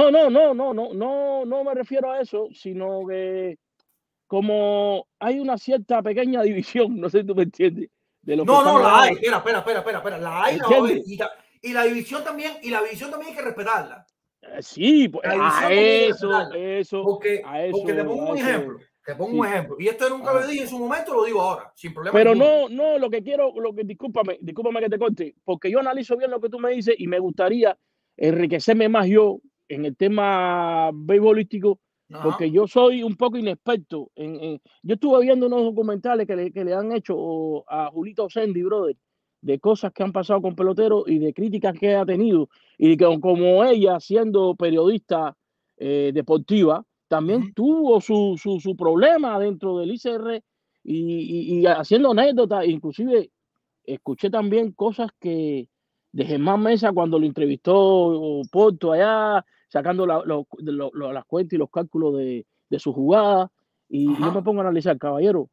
No me refiero a eso, sino que como hay una cierta pequeña división, no sé si tú me entiendes. La hay. Espera. La hay, la hay. Y la división también hay que respetarla. Sí, pues eso. Porque te pongo un ejemplo. Un ejemplo. Y esto nunca lo dije en su momento, lo digo ahora, sin problema. Pero no, discúlpame que te corte, porque yo analizo bien lo que tú me dices y me gustaría enriquecerme más yo en el tema beisbolístico, porque yo soy un poco inexperto. Yo estuve viendo unos documentales que le han hecho a Julito Sendy, brother, de cosas que han pasado con peloteros y de críticas que ha tenido, y que como ella, siendo periodista deportiva, también tuvo su problema dentro del ICR y haciendo anécdotas. Inclusive escuché también cosas que de Germán Mesa cuando lo entrevistó Porto allá, sacando las cuentas y los cálculos de su jugada. Y yo me pongo a analizar, caballero,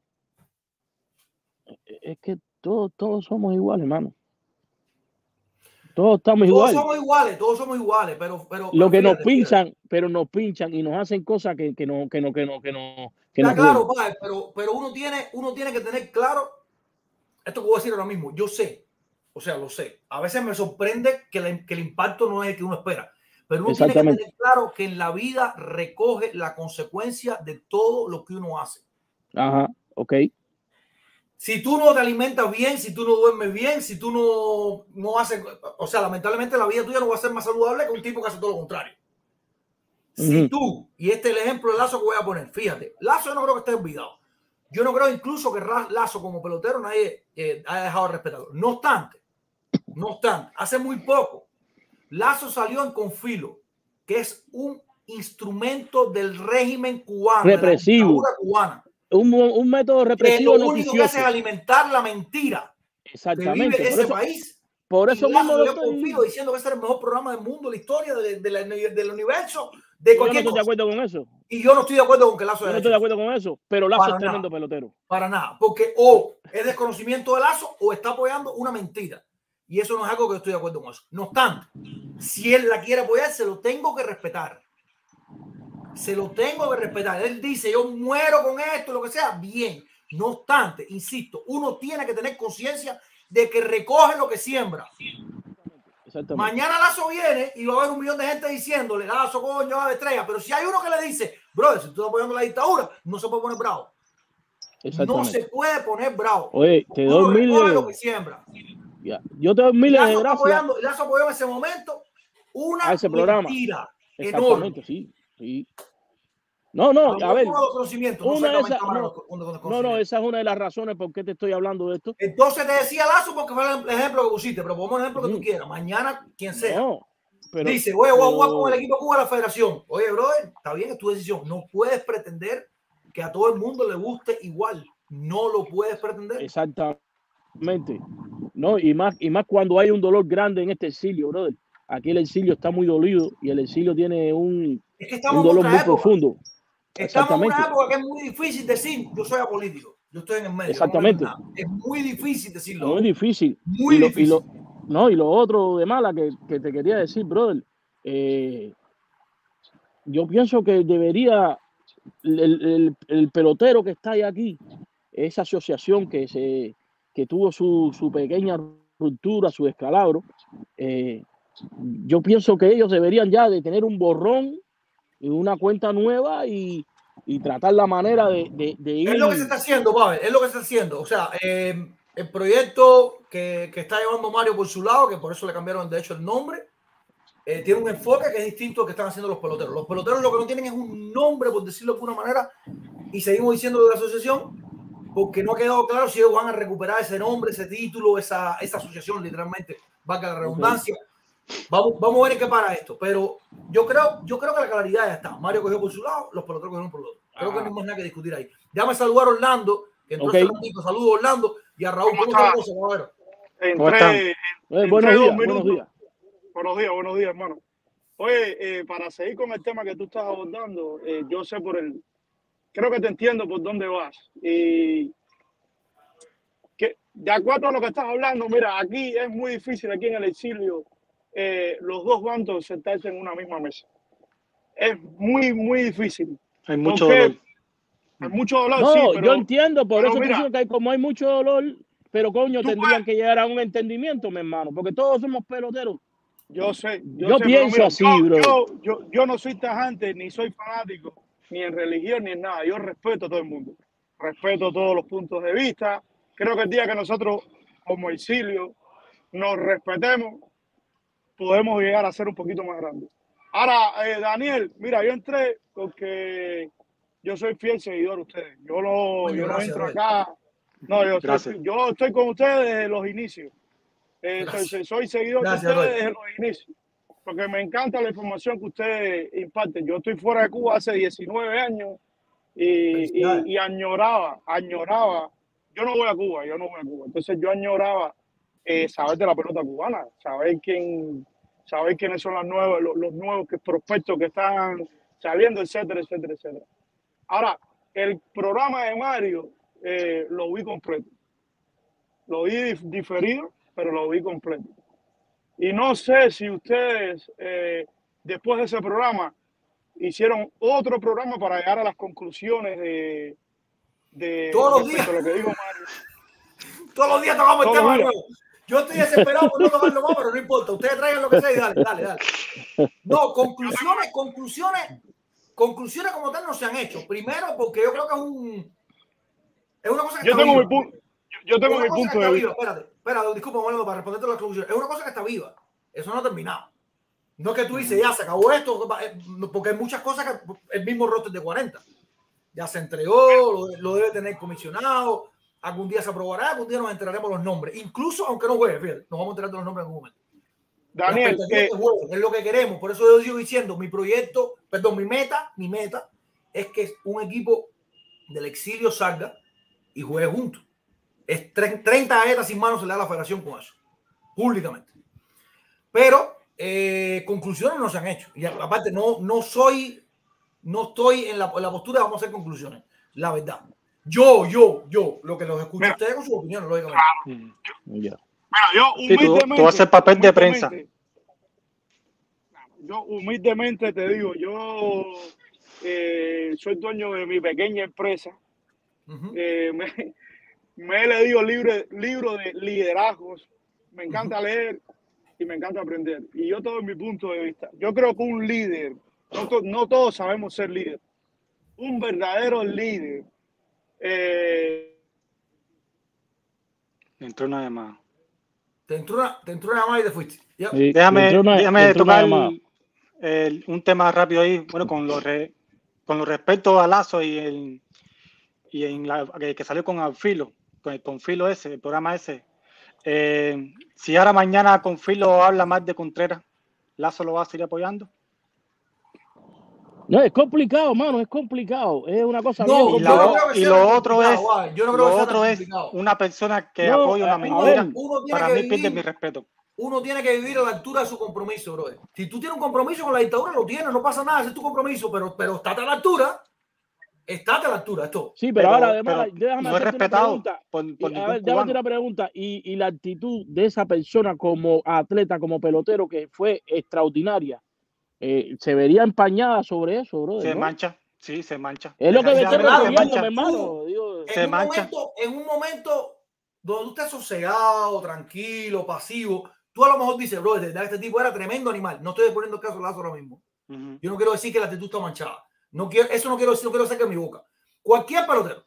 es que todos somos iguales, hermano. Todos estamos iguales. Todos somos iguales, pero lo que nos pinchan y nos hacen cosas que no. Está claro, padre, pero uno tiene que tener claro esto que voy a decir ahora mismo. Yo sé, lo sé. A veces me sorprende que el impacto no es el que uno espera, pero uno tiene que tener claro que en la vida recoge la consecuencia de todo lo que uno hace. Ajá, ok. Si tú no te alimentas bien, si tú no duermes bien, si tú no haces, lamentablemente la vida tuya no va a ser más saludable que un tipo que hace todo lo contrario. Si tú, y este es el ejemplo de Lazo que voy a poner, fíjate, Lazo yo no creo que esté olvidado. Yo no creo incluso que Lazo como pelotero nadie haya dejado de respetarlo. No obstante, hace muy poco, Lazo salió en Confilo, que es un instrumento del régimen cubano, represivo, de la dictadura cubana. Un método represivo. Que lo único que hace es alimentar la mentira. Exactamente. Que vive ese país Por eso mismo yo confío diciendo que ese es el mejor programa del mundo, la historia del universo, de cualquier cosa. Yo no estoy de acuerdo con eso. Y yo no estoy de acuerdo con que Lazo. Yo no estoy de acuerdo con eso, pero Lazo es tremendo pelotero. Para nada, porque o es desconocimiento de Lazo o está apoyando una mentira. Y eso no es algo que yo estoy de acuerdo con eso. No obstante, si él la quiere apoyar, se lo tengo que respetar. Se lo tengo que respetar. Él dice, yo muero con esto, lo que sea, bien. No obstante, insisto, uno tiene que tener conciencia de que recoge lo que siembra. Mañana Lazo viene y va a haber 1 millón de gente diciéndole, Lazo, coño, ave estrella. Pero si hay uno que le dice, brother, si tú estás apoyando la dictadura, no se puede poner bravo. No se puede poner bravo. Oye, te doy miles de lo que siembra. Ya. Yo te doy miles de gracias. Lazo apoyó en ese momento una a ese programa. Mentira exactamente, enorme. Sí. No, a ver. Esa es una de las razones por qué te estoy hablando de esto. Entonces te decía Lazo porque fue el ejemplo que pusiste, pero pongamos el ejemplo que tú quieras. Mañana, quien sea. Dice, voy a jugar con el equipo Cuba de la federación. Oye, brother, está bien, es tu decisión. No puedes pretender que a todo el mundo le guste igual. No lo puedes pretender. Exactamente. No, y más cuando hay un dolor grande en este exilio, brother. Aquí el exilio está muy dolido y el exilio tiene un dolor muy profundo. Estamos en una época que es muy difícil decir, yo soy apolítico, yo estoy en el medio. Exactamente. Es muy difícil decirlo. Muy difícil. Muy difícil. Y lo otro de mala que te quería decir, brother, yo pienso que debería el pelotero que está ahí aquí, esa asociación que tuvo su pequeña ruptura, su descalabro, yo pienso que ellos deberían ya de tener un borrón y una cuenta nueva y tratar la manera de ir. Es lo que se está haciendo, Pavel, es lo que se está haciendo. O sea, el proyecto que está llevando Mario por su lado, que por eso le cambiaron de hecho el nombre, tiene un enfoque que es distinto al que están haciendo los peloteros. Los peloteros lo que no tienen es un nombre, por decirlo de alguna manera, y seguimos diciendo de la asociación, porque no ha quedado claro si ellos van a recuperar ese nombre, ese título, esa asociación, literalmente, valga la redundancia. Vamos a ver en qué para esto, pero yo creo que la claridad ya está. Mario cogió por su lado, los peloteros cogieron por el otro. Creo que no hay más nada que discutir ahí. Déjame saludar a Orlando, que entonces saludo a Orlando y a Raúl. ¿Cómo están? Buenos días. Buenos días, hermano. Oye, para seguir con el tema que tú estás abordando, yo sé creo que te entiendo por dónde vas. Y que de acuerdo a lo que estás hablando, mira, aquí es muy difícil, aquí en el exilio, los dos bandos sentarse en una misma mesa. Es muy, muy difícil. Hay mucho dolor. Hay mucho dolor, no, sí, pero yo entiendo, por eso mira, te digo que como hay mucho dolor, pero coño, tendrían que llegar a un entendimiento, mi hermano, porque todos somos peloteros. Yo sé. Yo pienso mira, así, bro. Yo no soy tajante, ni soy fanático, ni en religión, ni en nada. Yo respeto a todo el mundo. Respeto todos los puntos de vista. Creo que el día que nosotros, como exilio, nos respetemos, podemos llegar a ser un poquito más grandes. Ahora, Daniel, mira, yo entré porque yo soy fiel seguidor de ustedes. Yo no entro acá. No, yo estoy con ustedes desde los inicios. Soy seguidor de ustedes desde los inicios. Porque me encanta la información que ustedes imparten. Yo estoy fuera de Cuba hace 19 años y añoraba. Yo no voy a Cuba. Entonces yo añoraba saber de la pelota cubana, saber quiénes son los nuevos prospectos que están saliendo, etcétera. Ahora, el programa de Mario lo vi completo. Lo vi diferido, pero lo vi completo. Y no sé si ustedes, después de ese programa, hicieron otro programa para llegar a las conclusiones de todos los días. Lo que dijo Mario. Todos los días tocamos el tema nuevo. Yo estoy desesperado por no tocarlo más, pero no importa. Ustedes traigan lo que sea y dale. No, conclusiones como tal no se han hecho. Primero, porque yo creo que es una cosa que yo tengo mi punto de vista. Espérate, disculpa, para responderte a la conclusión. Es una cosa que está viva. Eso no ha terminado. No es que tú dices, ya se acabó esto, porque hay muchas cosas que el mismo roster de 40 ya se entregó, lo debe tener comisionado. Algún día se aprobará, algún día nos enteraremos los nombres. Incluso aunque no juegue, fíjate, nos vamos a enterar de los nombres en algún momento. Daniel, es lo que queremos. Por eso yo sigo diciendo, mi meta es que un equipo del exilio salga y juegue juntos. Es 30 galletas sin manos se le da a la federación con eso. públicamente. Pero conclusiones no se han hecho. Y aparte, no estoy en la postura de vamos a hacer conclusiones. La verdad. Yo, lo que los escucho a ustedes con su opinión, lógicamente. Mira, yo humildemente... Tú haces papel de prensa. Yo humildemente te digo, yo soy dueño de mi pequeña empresa. Me he leído libros de liderazgos. Me encanta leer y me encanta aprender. Y yo todo mi punto de vista. Yo creo que un líder, no todos sabemos ser líder. Un verdadero líder. Entró una llamada. Te entró una llamada y te fuiste. Yeah. Sí, déjame tocar un tema rápido ahí. Bueno, con lo respecto a Lazo y que salió con Alfilo, con Filo ese, el programa ese. Si ahora mañana con Filo habla más de Contreras, ¿Lazo lo va a seguir apoyando? No, es complicado, mano, es complicado. Es una cosa bien. Y lo otro es una persona que apoya una mentira. Para mí pierde mi respeto. Uno tiene que vivir a la altura de su compromiso, bro. Si tú tienes un compromiso con la dictadura, lo tienes, no pasa nada, ese es tu compromiso, pero estate a la altura. Estate a la altura, esto. Sí, pero ahora además, déjame no es respetado déjame una pregunta. Y la actitud de esa persona como atleta, como pelotero, que fue extraordinaria. Se vería empañada sobre eso, bro. Se mancha, sí, se mancha. Es lo que me estoy refiriendo, mi hermano. En un momento donde tú estés sosegado, tranquilo, pasivo, tú a lo mejor dices, bro, este tipo era tremendo animal. No estoy poniendo caso a Lazo ahora mismo. Yo no quiero decir que la actitud está manchada. Eso no quiero decir, no quiero sacar mi boca. Cualquier pelotero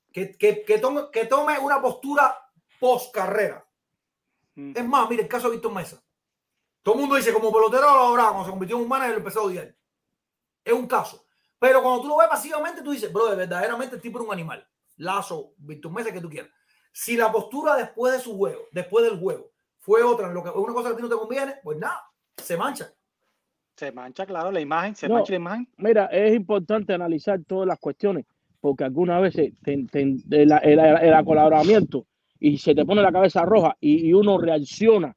que tome una postura post carrera. Es más, mire el caso de Víctor Mesa. Todo el mundo dice, como pelotero ahora, cuando se convirtió en un manager, lo empezó a odiar. Es un caso. Pero cuando tú lo ves pasivamente, tú dices, bro, verdaderamente el tipo era un animal. Lazo, Víctor Mesa, que tú quieras. Si la postura después del juego, fue otra, en lo que una cosa que a ti no te conviene, pues nada, se mancha. Se mancha, claro, la imagen, mancha la imagen. Mira, es importante analizar todas las cuestiones, porque algunas veces el acolabramiento y se te pone la cabeza roja y uno reacciona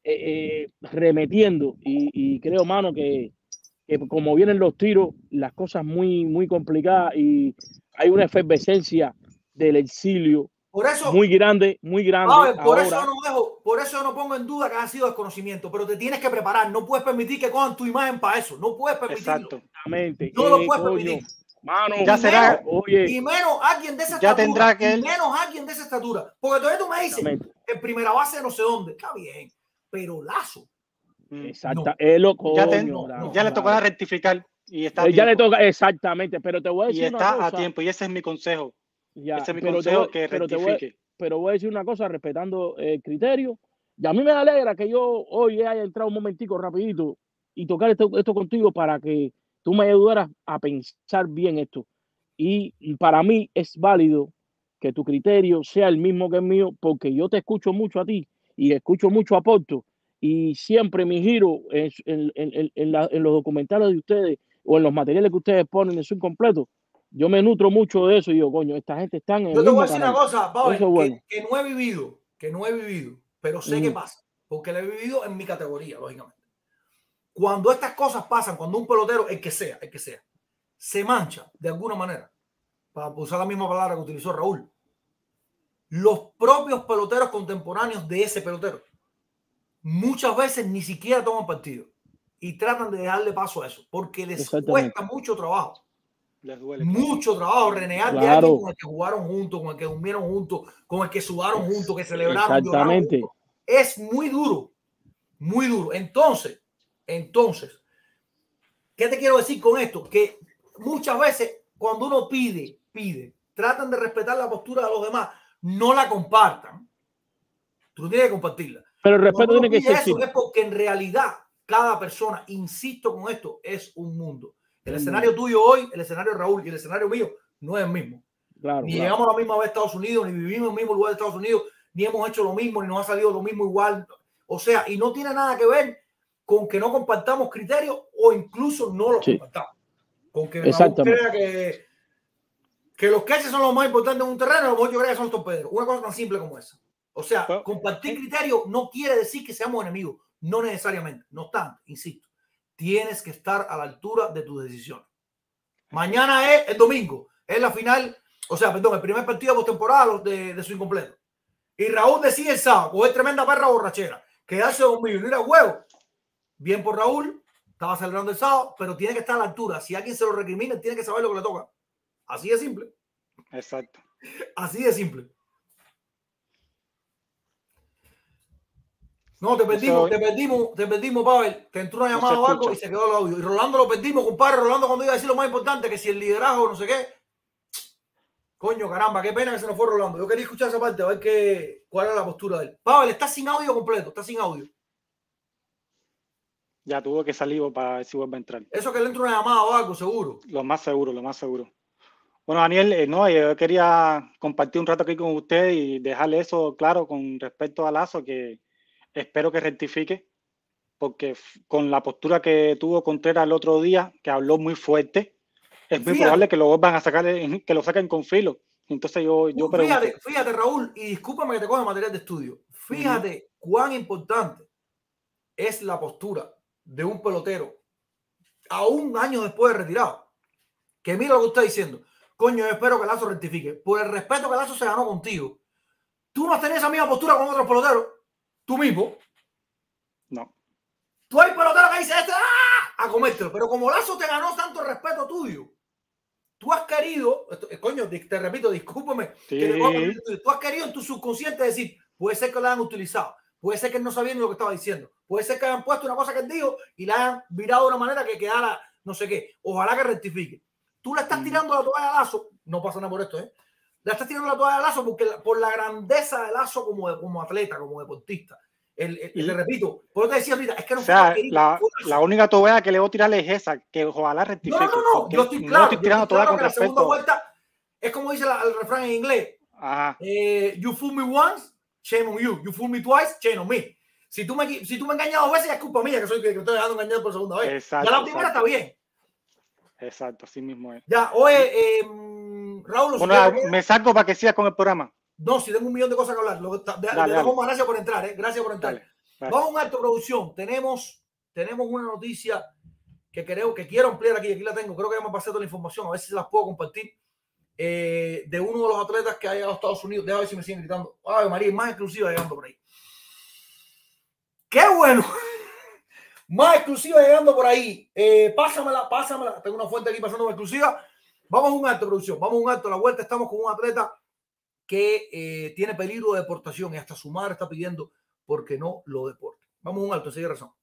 remetiendo y creo, mano, que como vienen los tiros, las cosas muy, muy complicadas y hay una efervescencia del exilio muy grande. Por eso yo no pongo en duda que ha sido desconocimiento, pero te tienes que preparar. No puedes permitir que cojan tu imagen para eso. No puedes permitirlo. Exactamente. No lo puedes permitir. Mano, ya será. Y menos alguien de esa ya estatura. Tendrá que menos alguien de esa estatura. Porque todavía tú me dices, en primera base de no sé dónde. Está bien. Pero Lazo. Exacto. Es loco. Ya le tocará rectificar. Y está ya le toca, exactamente. Pero te voy a decir. Y está a tiempo. Y ese es mi consejo. Ese es mi consejo, que rectifique. Pero voy a decir una cosa, respetando el criterio. Y a mí me alegra que yo hoy haya entrado un momentico rapidito y tocar esto contigo para que tú me ayudaras a pensar bien esto. Y para mí es válido que tu criterio sea el mismo que el mío, porque yo te escucho mucho a ti y escucho mucho a Porto. Y siempre mi giro en los documentales de ustedes o en los materiales que ustedes ponen en su completo, yo me nutro mucho de eso y digo, coño, esta gente está en el Yo te voy a mismo decir canal. una cosa, Pablo, bueno. que no he vivido, pero sé qué pasa, porque lo he vivido en mi categoría, lógicamente. Cuando estas cosas pasan, cuando un pelotero, el que sea, se mancha de alguna manera, para usar la misma palabra que utilizó Raúl, los propios peloteros contemporáneos de ese pelotero muchas veces ni siquiera toman partido y tratan de darle paso a eso, porque les cuesta mucho trabajo. Les duele mucho trabajo renegar de alguien con el que jugaron juntos, con el que durmieron juntos, con el que sudaron juntos, que celebraron. Exactamente. Juntos. Es muy duro, muy duro. Entonces, ¿qué te quiero decir con esto? Que muchas veces cuando uno pide, tratan de respetar la postura de los demás, no la compartan. Tú tienes que compartirla. Pero el respeto tiene que ser. Eso es porque en realidad cada persona, insisto con esto, es un mundo. El escenario tuyo hoy, el escenario de Raúl y el escenario mío no es el mismo. Claro, ni llegamos a la misma vez a Estados Unidos, ni vivimos en el mismo lugar de Estados Unidos, ni hemos hecho lo mismo, ni nos ha salido lo mismo igual. O sea, y no tiene nada que ver con que no compartamos criterios o incluso no los compartamos. Con que Raúl crea que los catches son los más importantes en un terreno, a lo mejor yo creo que son los torpederos. Una cosa tan simple como esa. O sea, compartir criterio no quiere decir que seamos enemigos, no necesariamente. No obstante, insisto, tienes que estar a la altura de tus decisiones. Mañana es el domingo, es la final, o sea, perdón, el primer partido de postemporada de su incompleto. Y Raúl decide el sábado, coger tremenda perra borrachera, quedarse dormido y no ir a huevo. Bien por Raúl, estaba celebrando el sábado, pero tiene que estar a la altura. Si alguien se lo recrimina, tiene que saber lo que le toca. Así de simple. Exacto. Así de simple. No, te perdimos, Pavel. Te entró una llamada o algo y se quedó el audio. Y Rolando lo perdimos, compadre. Rolando cuando iba a decir lo más importante, que si el liderazgo, no sé qué. Coño, caramba, qué pena que se nos fue Rolando. Yo quería escuchar esa parte, a ver cuál era la postura de él. Pavel, está sin audio completo, está sin audio. Ya tuvo que salir para ver si vuelve a entrar. Eso que le entra una llamada o algo, seguro. Lo más seguro, lo más seguro. Bueno, Daniel, no, yo quería compartir un rato aquí con usted y dejarle eso claro con respecto a Lasso, que espero que rectifique, porque con la postura que tuvo Contreras el otro día, que habló muy fuerte, es muy probable que lo vuelvan a sacar, que lo saquen con filo. Entonces yo pregunto. Fíjate, Raúl, y discúlpame que te coge material de estudio. Fíjate cuán importante es la postura de un pelotero a un año después de retirado. Que mira lo que está diciendo. Coño, yo espero que Lasso rectifique. Por el respeto que Lasso se ganó contigo. Tú no has tenido esa misma postura con otros peloteros. Tú mismo. No. Tú hay peloteros que dicen a comértelo. Pero como Lasso te ganó tanto respeto tuyo, tú has querido, coño, te repito, discúlpame, sí. Tú has querido en tu subconsciente decir, puede ser que lo hayan utilizado, puede ser que él no sabía ni lo que estaba diciendo, puede ser que hayan puesto una cosa que él dijo y la hayan virado de una manera que quedara no sé qué. Ojalá que rectifique. Tú le estás tirando la toalla a Lasso, no pasa nada por esto, le estás tirando la toalla a Lasso por la grandeza de Lasso como atleta, como deportista. Le repito, por eso te decía ahorita, es que no, o sea, la única toalla que le voy a tirar es esa, que ojalá rectifique. No, yo estoy claro, estoy tirando toalla con que respeto. La segunda vuelta es como dice el refrán en inglés. Ajá. You fool me once, shame on you. You fool me twice, shame on me. Si tú me engañas 2 veces, es culpa mía que estoy dejando engañar por segunda vez. Exacto, ya la primera está bien. Exacto, así mismo es. Ya, oye, Raúl, bueno, me saco para que sigas con el programa. No, si tengo un millón de cosas que hablar. Gracias por entrar, Gracias por entrar. Dale. Vamos a un alto, producción. Tenemos una noticia que quiero ampliar aquí. Aquí la tengo. Creo que ya me pasé toda la información. A ver si se las puedo compartir. De uno de los atletas que ha llegado a Estados Unidos. Déjame ver si me siguen gritando. Ay, María, más exclusiva llegando por ahí. ¡Qué bueno! Más exclusiva llegando por ahí. Pásamela. Tengo una fuente aquí pasando exclusiva. Vamos a un alto, producción. Vamos a un alto. A la vuelta estamos con un atleta que tiene peligro de deportación y hasta su madre está pidiendo porque no lo deporte. Vamos a un alto, sigue razón.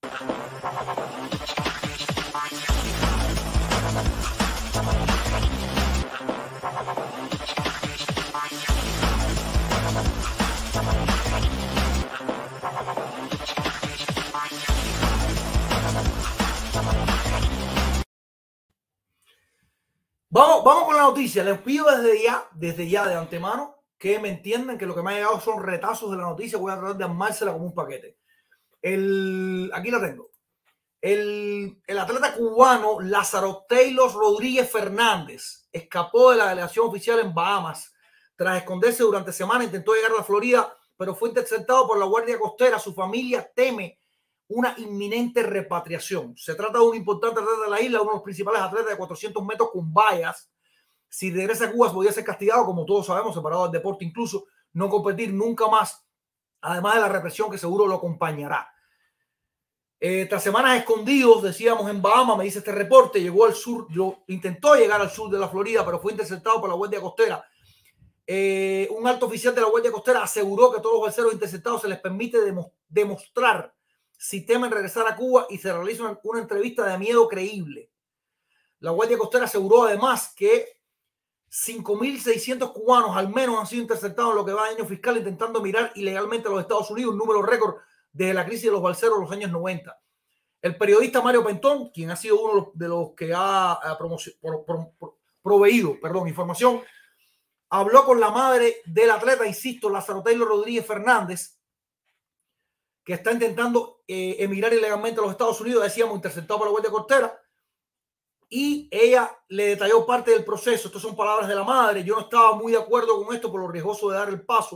Vamos con la noticia. Les pido desde ya de antemano que me entiendan que lo que me ha llegado son retazos de la noticia. Voy a tratar de armársela como un paquete. Aquí la tengo. El atleta cubano Lázaro Taylor Rodríguez Fernández escapó de la delegación oficial en Bahamas tras esconderse durante semanas. Intentó llegar a la Florida, pero fue interceptado por la Guardia Costera. Su familia teme una inminente repatriación. Se trata de un importante atleta de la isla, uno de los principales atletas de 400 metros con vallas. Si regresa a Cuba podría ser castigado, como todos sabemos, separado del deporte, incluso no competir nunca más, además de la represión que seguro lo acompañará. Tras semanas escondidos, decíamos, en Bahamas, me dice este reporte, llegó al sur, intentó llegar al sur de la Florida, pero fue interceptado por la Guardia Costera. Un alto oficial de la Guardia Costera aseguró que a todos los balseros interceptados se les permite demostrar si temen regresar a Cuba y se realiza una entrevista de miedo creíble. La Guardia Costera aseguró además que 5.600 cubanos al menos han sido interceptados en lo que va de año fiscal intentando mirar ilegalmente a los Estados Unidos, un número récord desde la crisis de los balseros de los años 90. El periodista Mario Pentón, quien ha sido uno de los que ha proveído información, habló con la madre del atleta, insisto, Lázaro Taylor Rodríguez Fernández, que está intentando emigrar ilegalmente a los Estados Unidos, decíamos, interceptado por la Guardia Costera, y ella le detalló parte del proceso. Estas son palabras de la madre. Yo no estaba muy de acuerdo con esto por lo riesgoso de dar el paso.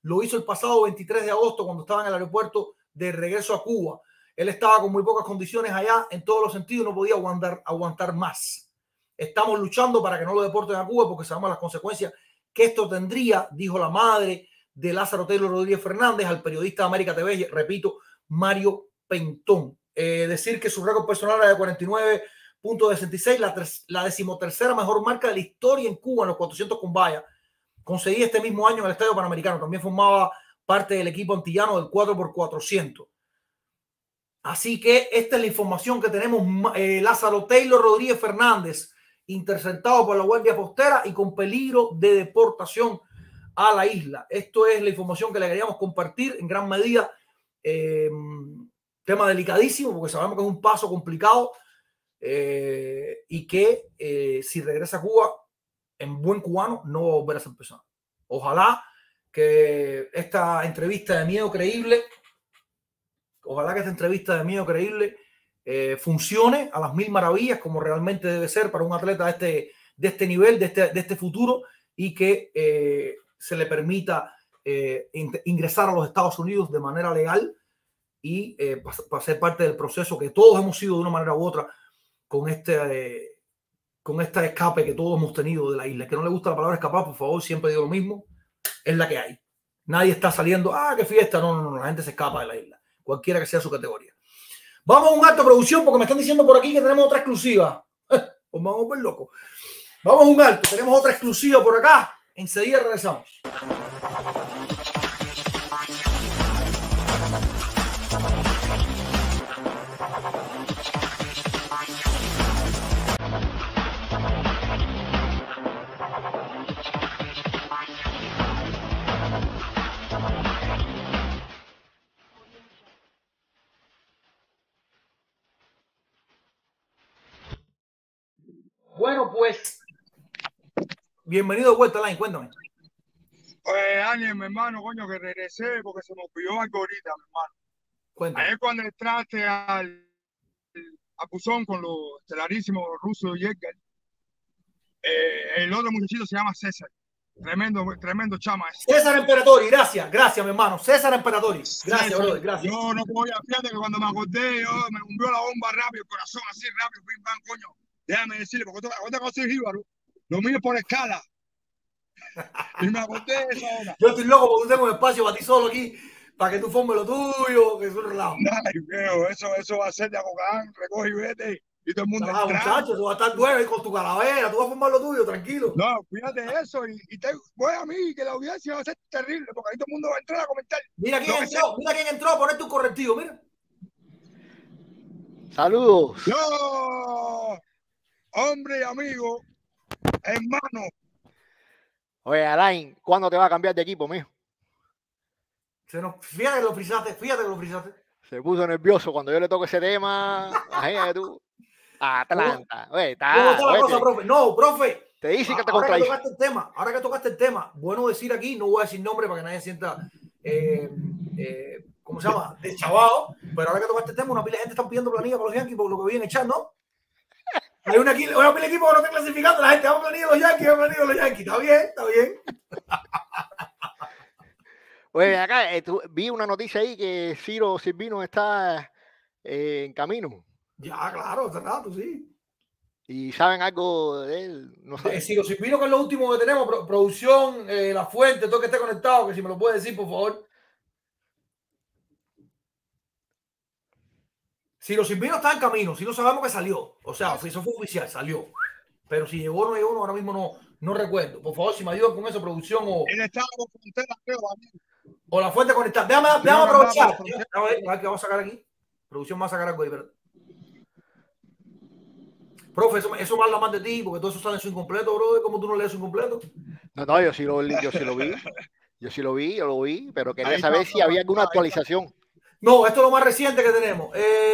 Lo hizo el pasado 23 de agosto cuando estaba en el aeropuerto de regreso a Cuba. Él estaba con muy pocas condiciones allá en todos los sentidos, no podía aguantar más. Estamos luchando para que no lo deporten a Cuba porque sabemos las consecuencias que esto tendría, dijo la madre de Lázaro Taylor Rodríguez Fernández al periodista de América TV, repito, Mario Pentón. Decir que su récord personal era de 49.66, la 13ª mejor marca de la historia en Cuba en los 400 con valla. Conseguí este mismo año en el Estadio Panamericano. También formaba parte del equipo antillano del 4x400. Así que esta es la información que tenemos. Lázaro Taylor Rodríguez Fernández, interceptado por la Guardia Costera y con peligro de deportación a la isla. Esto es la información que le queríamos compartir en gran medida. Tema delicadísimo porque sabemos que es un paso complicado y que si regresa a Cuba en buen cubano no va a volver a ser persona. Ojalá que esta entrevista de miedo creíble funcione a las 1000 maravillas como realmente debe ser para un atleta de este nivel, de este futuro, y que se le permita ingresar a los Estados Unidos de manera legal y para ser parte del proceso que todos hemos sido de una manera u otra con este escape que todos hemos tenido de la isla. Que no le gusta la palabra escapar, por favor, siempre digo lo mismo, es la que hay. Nadie está saliendo, qué fiesta, no, la gente se escapa de la isla, cualquiera que sea su categoría. Vamos a un alto, producción, porque me están diciendo por aquí que tenemos otra exclusiva. Pues vamos a ver loco. Vamos a un alto, tenemos otra exclusiva por acá. Enseguida regresamos. Bueno, pues, bienvenido de vuelta, Alain, cuéntame. Daniel, mi hermano, coño, que regresé porque se me olvidó algo ahorita, mi hermano. Cuéntame. Ayer cuando entraste a Puzón con los estelarísimos rusos y Edgar, el otro muchachito se llama César. Tremendo chama. César Imperatori, gracias, mi hermano. César Imperatori, gracias, brother, gracias. Yo no podía, fíjate que cuando me acordé, me hundió la bomba rápido, el corazón así rápido, pim pam, coño. Déjame decirle, porque otra cosa es Jíbaro, lo mío por escala. Y me acordé de esa hora. Yo estoy loco porque tengo un espacio para ti solo aquí, para que tú formes lo tuyo, que es un relajo. Ay, veo, eso va a ser de Acocán, recoge y vete. Y todo el mundo muchachos, tú vas a estar bueno ahí con tu calavera, tú vas a formar lo tuyo, tranquilo. No, cuídate de eso y voy a mí, que la audiencia va a ser terrible, porque ahí todo el mundo va a entrar a comentar. Mira quién entró a poner tu correctivo, mira. Saludos. Yo, hombre y amigo, hermano. Oye, Alain, ¿cuándo te va a cambiar de equipo, mijo? Fíjate que lo frisaste. Se puso nervioso cuando yo le toco ese tema. Imagínate tú. Atlanta. Oye, ¿Cómo está la cosa, profe? No, profe. Te dice que te contradice. Ahora que tocaste el tema, bueno decir aquí, no voy a decir nombre para que nadie sienta, ¿cómo se llama? Deschavado. Pero ahora que tocaste el tema, una pila de gente está pidiendo planilla para los Yankees por lo que vienen echando, ¿no? Hay una pila de equipo que no está clasificando, la gente va a planilla los Yankees, Está bien. Oye, acá vi una noticia ahí que Ciro Silvino está en camino. Ya, claro, hace rato, sí. ¿Y saben algo de él? No sé. Ciro Silvino, que es lo último que tenemos, producción, la fuente, todo que esté conectado, que si me lo puede decir, por favor. Ciro Silvino está en camino, si no sabemos que salió. O sea, eso fue oficial, salió. Pero si llegó o no llegó, ahora mismo no recuerdo. Por favor, si me ayudan con eso, producción o... Él estaba con frontera, creo, o la fuente conectada. Déjame aprovechar. A ver qué vamos a sacar aquí. Producción va a sacar algo ahí, ¿verdad? Profe, eso me habla más de ti, porque todo eso sale en su incompleto, bro. ¿Cómo tú no lees su incompleto? No, yo sí lo vi, pero quería saber si había alguna actualización. No, esto es lo más reciente que tenemos.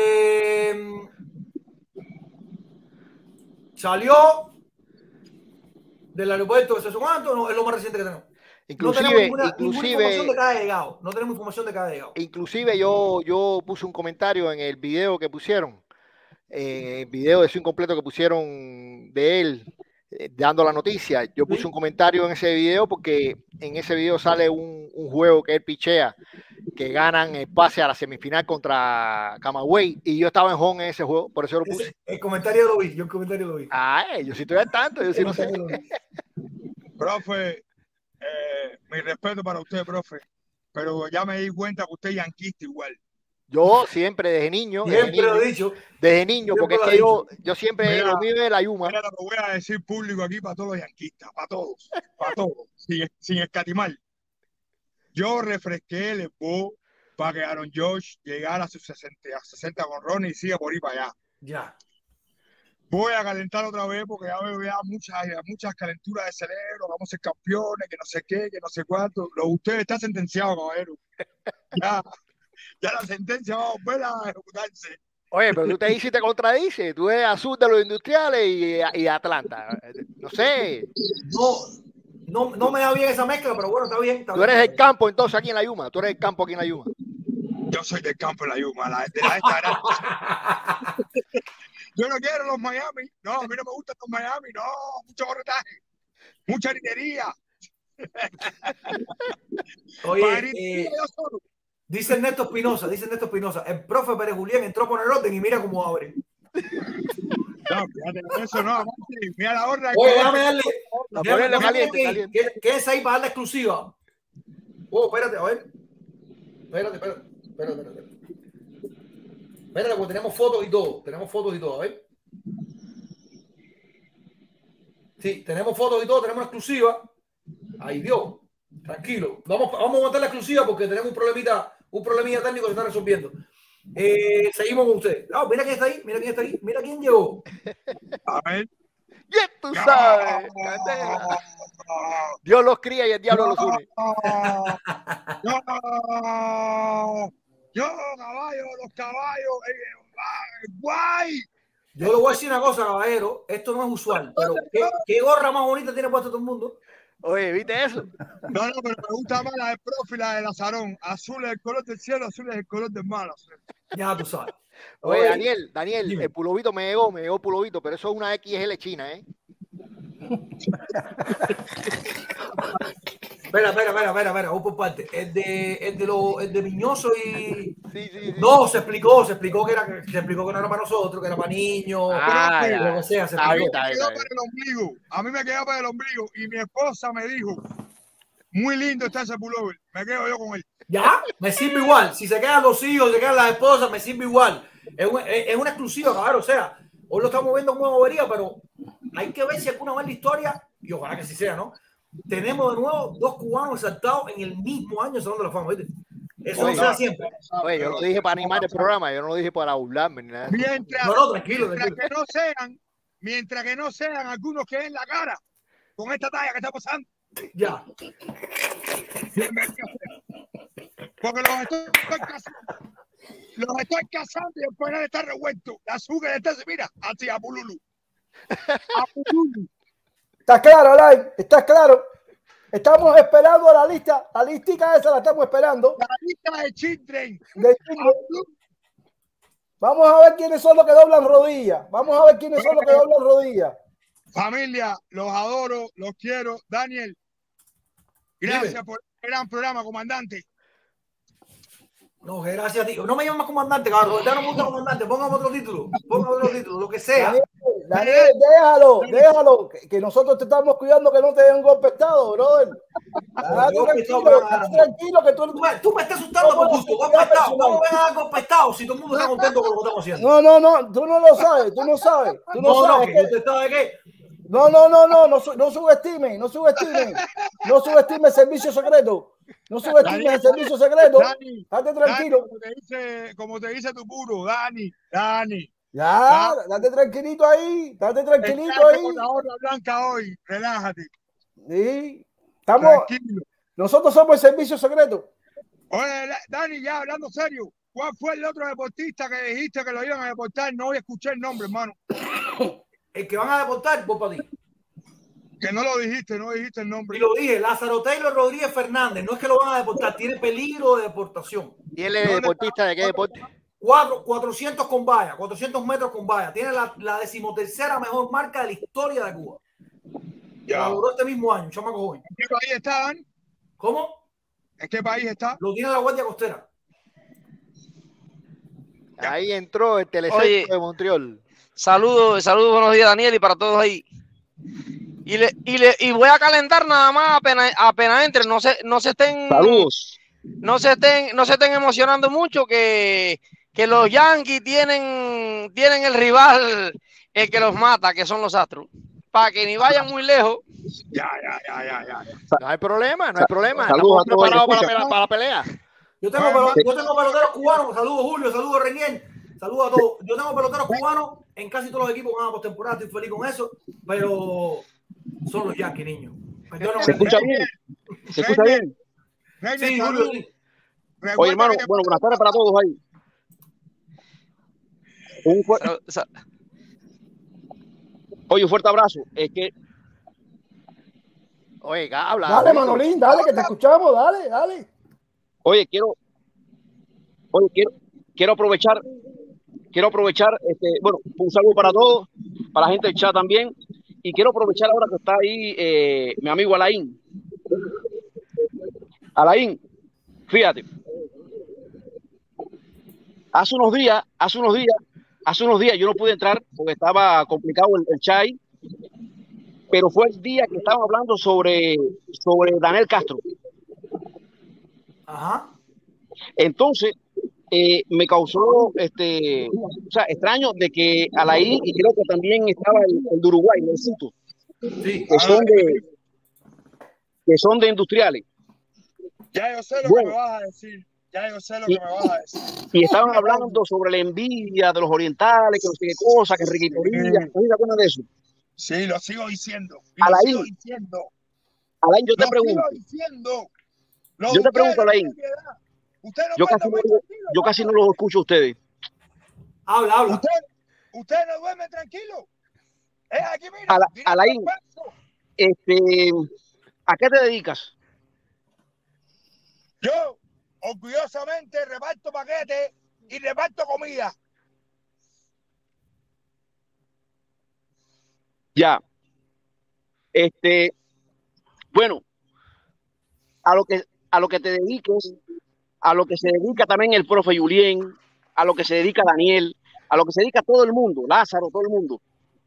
Salió del aeropuerto de César Cuánto, no, es lo más reciente que tenemos. No tenemos ninguna información de cada llegado. No tenemos información de cada llegado. Inclusive yo puse un comentario en el video que pusieron, el video de su incompleto que pusieron de él dando la noticia. Yo puse un comentario en ese video porque en ese video sale un juego que él pichea, que ganan el pase a la semifinal contra Camagüey, y yo estaba en home en ese juego, por eso lo puse. El comentario lo vi, yo el comentario lo vi. Yo sí estoy al tanto, yo sí lo sé. Profe, mi respeto para usted, profe, pero ya me di cuenta que usted es yanquista igual. Yo siempre, desde niño, lo he dicho. Desde niño, porque es que yo siempre mira, lo mío de la Yuma. Mira, lo voy a decir público aquí para todos los yanquistas, para todos, sin escatimar. Yo refresqué el esbo para que Aaron Josh llegara a sus 60 jonrones y siga por ahí para allá. Ya. Voy a calentar otra vez porque ya veo ya muchas calenturas de cerebro, vamos a ser campeones, que no sé qué, que no sé cuánto. Usted está sentenciado, caballero. Ya la sentencia va a volver a ejecutarse. Oye, pero tú te dices y te contradices. Tú eres azul de los industriales y Atlanta. No sé. No me da bien esa mezcla, pero bueno, está bien. Tú eres del campo entonces aquí en la Yuma. Tú eres del campo aquí en la Yuma. Yo soy del campo en la Yuma, Yo no quiero los Miami. No, a mí no me gustan los Miami. No, mucho corretaje. Mucha harinería. Oye, dice Ernesto Espinosa, el profe Pérez Julián entró por el orden y mira cómo abre. No, fíjate, eso no, mira la orden. Oye, déjame darle caliente. ¿Qué es ahí para dar la exclusiva? Espérate, a ver. Espérate. Espérate, porque tenemos fotos y todo. A ver. Sí, tenemos fotos y todo, tenemos una exclusiva. Ay, Dios. Tranquilo. Vamos a montar la exclusiva porque tenemos un problemilla técnico que se está resolviendo. Seguimos con usted. Mira quién está ahí. Mira quién llegó. A ver. Ya tú sabes. Dios los cría y el diablo los une. Yo, caballo, los caballos. Guay. Yo le voy a decir una cosa, caballero. Esto no es usual, pero ¿qué gorra más bonita tiene puesto todo el mundo? Oye, ¿viste eso? No, pero me gusta más la del profe y la de Lazarón. Azul es el color del cielo, azul es el color del mar. Ya tú sabes. Oye, Daniel, dime. El pulovito me llegó pulovito, pero eso es una XL china, ¿eh? Espera, por parte. El de Miñoso y. Sí. No, se explicó que no era para nosotros, que era para niños. Lo que sea, se explicó. Me quedó para el ombligo. A mí me quedó para el ombligo. Y mi esposa me dijo: muy lindo está ese pullover. Me quedo yo con él. Ya, me sirve igual. Si se quedan los hijos, se quedan las esposas, me sirve igual. Es una exclusiva, cabrón. O sea, hoy lo estamos viendo como bobería, pero hay que ver si alguna vez la historia, y ojalá que sí sea, ¿no? Tenemos de nuevo 2 cubanos exaltados en el mismo año Salón de la Fama, ¿viste? Eso no se da siempre. Oye, yo lo dije para animar el programa, yo no lo dije para burlarme ni nada. Mientras que no sean algunos que den la cara con esta talla que está pasando. Ya. Porque los estoy cazando y el panel está revuelto. La azúcar está, mira, así a Pululu. Está claro, Alain, está claro. Estamos esperando la listica esa la estamos esperando. La lista de children. Vamos a ver quiénes son los que doblan rodillas. Familia, los adoro, los quiero. Daniel, gracias por el gran programa, comandante. No, gracias a ti. No me llames comandante, cabrón. Ya no me gusta comandante. Póngame otro título, lo que sea. Daniel, déjalo. Que nosotros te estamos cuidando que no te den un golpe de estado, brother. Tranquilo, que tú me estás asustando por gusto. ¿Cómo me van a dar golpe de estado si todo el mundo está contento con lo que estamos haciendo? No, tú no lo sabes, tú no sabes. No subestimen el servicio secreto. No subestimes el servicio secreto. Date tranquilo. Dani, como te dice tu puro, Dani. Ya, date tranquilito ahí. Con la horda blanca hoy, relájate. Sí, nosotros somos el servicio secreto. Oye, Dani, ya hablando serio, ¿cuál fue el otro deportista que dijiste que lo iban a deportar? No voy a escuchar el nombre, hermano. El que van a deportar, vos para ti. Que no lo dijiste, no dijiste el nombre. Y lo dije, Lázaro Taylor Rodríguez Fernández. No es que lo van a deportar, tiene peligro de deportación. ¿Y él es deportista de qué deporte? 400 con valla, 400 metros con valla. Tiene la 13ª mejor marca de la historia de Cuba. La logró este mismo año, un chamaco joven. ¿En qué país están? ¿Cómo? ¿En qué país está? Lo tiene la Guardia Costera. Ahí entró el Telecentro de Montreal. Saludos, buenos días, Daniel, y para todos ahí. Y voy a calentar nada más apenas entre, no se estén. Saludos. No se estén emocionando mucho que los Yankees tienen el rival el que los mata, que son los Astros. Para que ni vayan muy lejos. Ya. No hay problema, no hay problema. Saludos Estamos a todos. preparados para la pelea. Yo tengo peloteros cubanos. Saludos, Julio. Saludos, Reñén. Saludos a todos. Yo tengo peloteros cubanos en casi todos los equipos que van a postemporada. Estoy feliz con eso. Pero son los Yankees, niños. ¿Se escucha bien? ¿Se escucha bien? Sí, Julio, sí. Oye, hermano, bueno, buenas tardes para todos ahí. Oye, un fuerte abrazo. Es que. Oye, habla. Dale, Manolín, dale, que te escuchamos, dale. Oye, quiero aprovechar, bueno, un saludo para todos, para la gente del chat también, y quiero aprovechar ahora que está ahí mi amigo Alain. Alain, fíjate, hace unos días yo no pude entrar porque estaba complicado el chat, pero fue el día que estaban hablando sobre Daniel Castro. Ajá. Entonces, me causó extraño de que Alain, y creo que también estaba el de Uruguay, necesito, Sí. que son de industriales. Ya yo sé lo que me vas a decir. Y estaban hablando sobre la envidia de los orientales, que no sé qué cosa, que Enrique Torilla, ¿no se acuerdan de eso? Sí, lo sigo diciendo. Alain, yo te pregunto. Yo te pregunto, Alain. Yo casi no los escucho a ustedes. Habla. Usted no duerme tranquilo. Aquí, mira, Alain, ¿a qué te dedicas? Yo, orgullosamente, reparto paquetes y reparto comida. Ya. Bueno, a lo que te dediques, a lo que se dedica también el profe Julien, a lo que se dedica Daniel, a lo que se dedica todo el mundo, Lázaro, todo el mundo.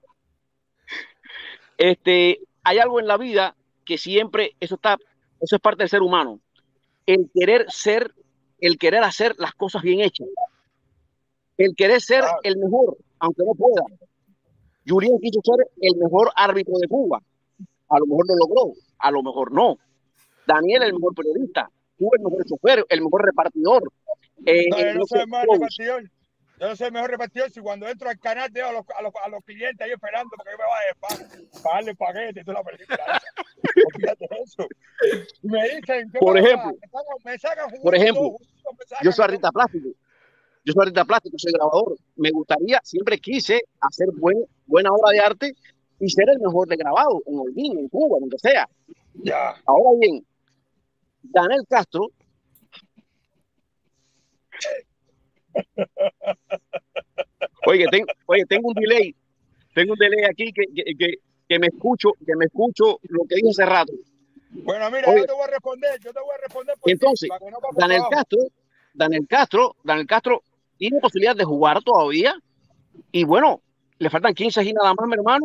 Hay algo en la vida que siempre, eso es parte del ser humano. El querer hacer las cosas bien hechas. El querer ser el mejor, aunque no pueda. Julien quiso ser el mejor árbitro de Cuba. A lo mejor lo logró, a lo mejor no. Daniel, el mejor periodista. Tú, el mejor chofer, el mejor repartidor. Yo no soy el mejor repartidor. Yo no soy el mejor repartidor. Si cuando entro al canal veo a los clientes ahí esperando porque me va a pagarle paquete y toda la película. Olvídate de eso. Y me dicen, por ejemplo, yo soy artista plástico. Soy grabador. Me gustaría, siempre quise hacer buena obra de arte y ser el mejor de grabado en Holguín, en Cuba, donde sea. Ya. Ahora bien, Daniel Castro tengo un delay aquí que me escucho lo que dije hace rato. Bueno, mira, yo te voy a responder por entonces, ti, no Daniel Castro tiene posibilidad de jugar todavía y bueno, le faltan 15 y nada más, mi hermano.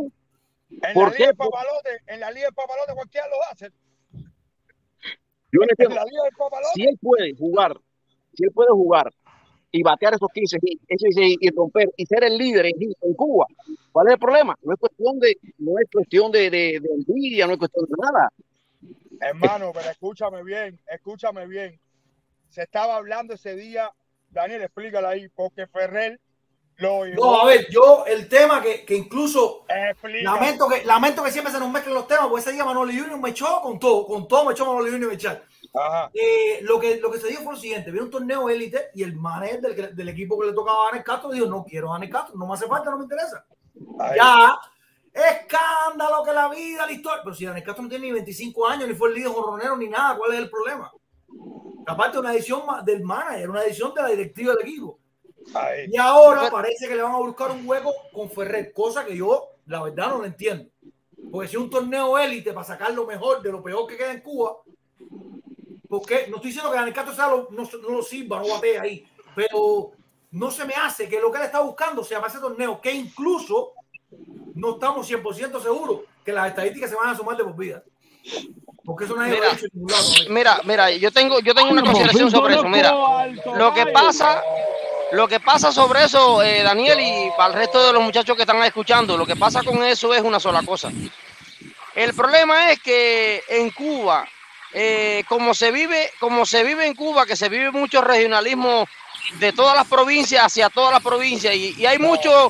En la Liga de Papalote cualquiera lo hace. Yo no entiendo. Si él puede jugar y batear esos 15 y romper y ser el líder en Cuba, ¿cuál es el problema? No es cuestión de envidia, no es cuestión de nada. Hermano, pero escúchame bien. Se estaba hablando ese día, Daniel, explícala ahí, porque Ferrer lo iba. No, a ver, el tema que incluso lamento que siempre se nos mezclen los temas, porque ese día Manoli Junior me echó con todo me echó Manoli Junior me echar. Ajá. Lo que se dio fue lo siguiente: vino un torneo élite y el manager del equipo que le tocaba a Daniel Castro dijo: no quiero a Daniel Castro, no me hace falta, no me interesa. Ahí. Ya, escándalo que la vida, la historia. Pero si Daniel Castro no tiene ni 25 años, ni fue el líder jorronero, ni nada, ¿cuál es el problema? Aparte, una decisión del manager, una decisión de la directiva del equipo. Ahí. Y ahora parece que le van a buscar un hueco con Ferrer, cosa que yo, la verdad, no lo entiendo. Porque si es un torneo élite para sacar lo mejor de lo peor que queda en Cuba, porque no estoy diciendo que Daniel Castro sea no lo sirva, no batee ahí, pero no se me hace que lo que él está buscando sea para ese torneo, que incluso no estamos 100% seguros que las estadísticas se van a sumar de por vida. Porque eso nadie lo ha hecho en ningún lado. Mira, yo tengo una consideración sobre eso. Mira, lo que pasa sobre eso, Daniel, y para el resto de los muchachos que están escuchando, lo que pasa con eso es una sola cosa. El problema es que en Cuba, como se vive en Cuba, que se vive mucho regionalismo de todas las provincias hacia todas las provincias, y hay mucho,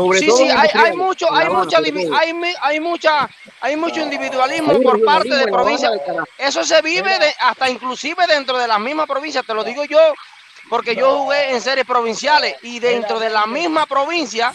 hay mucho individualismo por parte de provincias. Eso se vive hasta inclusive dentro de las mismas provincias, te lo digo yo, porque yo jugué en series provinciales, y dentro de la misma provincia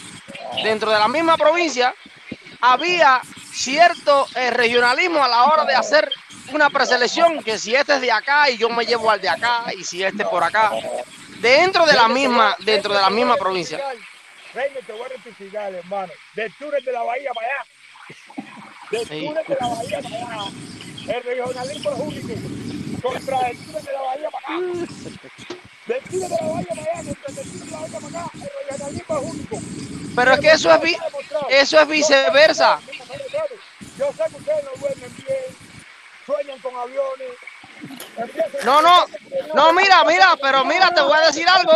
había cierto regionalismo a la hora de hacer una preselección, que si este es de acá y yo me llevo al de acá, y si este por acá, dentro de la misma provincia. Reina, te voy a rectificar, hermano. Del túnel de la bahía para allá. Del túnel de la bahía para allá. El regionalismo es único. Contra el túnel de la bahía para acá. Del túnel de la bahía para allá, contra el túnel de la bahía para acá. El regionalismo es único. Pero es que eso es viceversa. Yo sé que ustedes no duermen bien, sueñan con aviones. No, mira, pero mira, te voy a decir algo.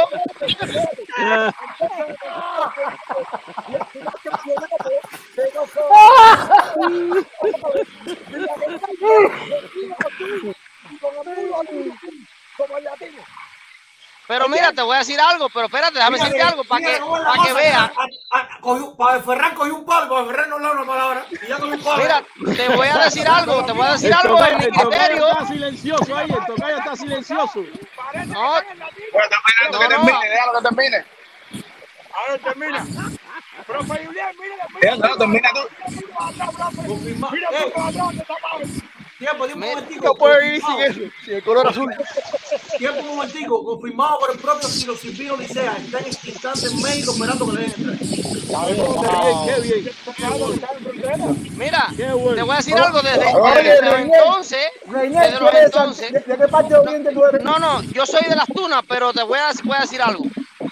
Pero mira, te voy a decir algo, pero espérate, déjame decirte algo para que veas. Para Ferran cogió un palo, para Ferran no le da una palabra. Y ya cogió un palo. Mira, te voy a decir algo en mi criterio. Está silencioso ahí, el tocayo está silencioso. No, déjalo que termine. Ahora termina. Profe Julián, mira. Termina tú. Mira Tiempo, un momentico. No puede ir sin eso, sin el color azul. Tiempo, un momentico. Confirmado por el propio Ciro Silvino Licea. Está en este instante en México esperando que le den entrar. Qué bien. Mira, te voy a decir algo desde entonces. ¿De qué parte de Oriente tú eres? No, yo soy de Las Tunas, pero te voy a decir algo.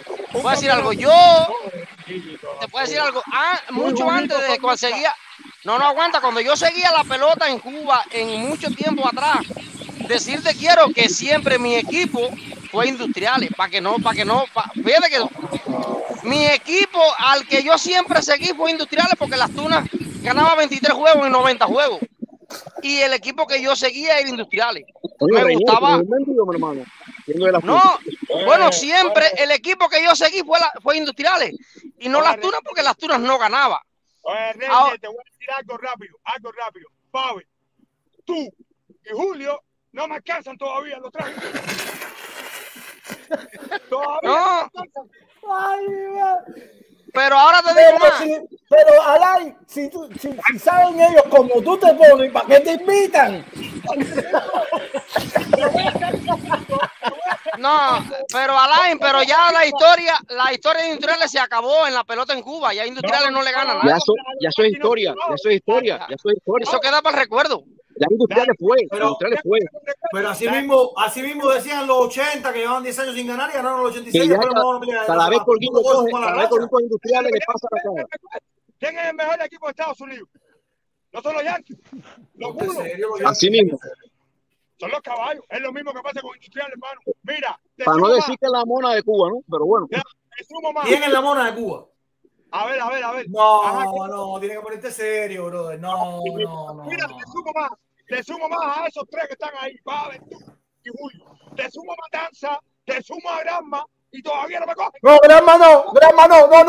Mucho antes de cuando seguía. No aguanta. Cuando yo seguía la pelota en Cuba en mucho tiempo atrás, decirte quiero que siempre mi equipo fue Industriales, fíjate que mi equipo al que yo siempre seguí fue Industriales, porque Las Tunas ganaba 23 juegos en 90 juegos, y el equipo que yo seguía era Industriales. Me gustaba. Bueno, siempre el equipo que yo seguí fue Industriales, y no Las Tunas, porque Las Tunas no ganaba. Oye, Reyes, te voy a decir algo rápido. Pavel, tú y Julio no me alcanzan todavía los trajes. No. Pero ahora te digo más. Pero Alain, si saben ellos como tú te pones, ¿para qué te invitan? No, pero Alain, ya la historia de Industriales se acabó en la pelota en Cuba. Ya Industriales no le gana nada. Ya eso es historia. Eso queda para el recuerdo. Ya Industriales fue. Pero así mismo decían los 80 que llevaban 10 años sin ganar y ganaron los 86. Cada vez por Industriales le pasa la cara. ¿Quién es el mejor equipo de Estados Unidos? No son los Yankees. Los Bulos. Así mismo. Son los caballos. Es lo mismo que pasa con Industriales, hermano. Mira. Para no decir que es la mona de Cuba, ¿no? Pero bueno. ¿Quién es la mona de Cuba? A ver. No, tiene que ponerte serio, brother. No. Mira, te sumo más a esos tres que están ahí, Pavel, tú y Julio. Te sumo a Matanza, te sumo a Granma y todavía no me cogen. No, Granma no, Granma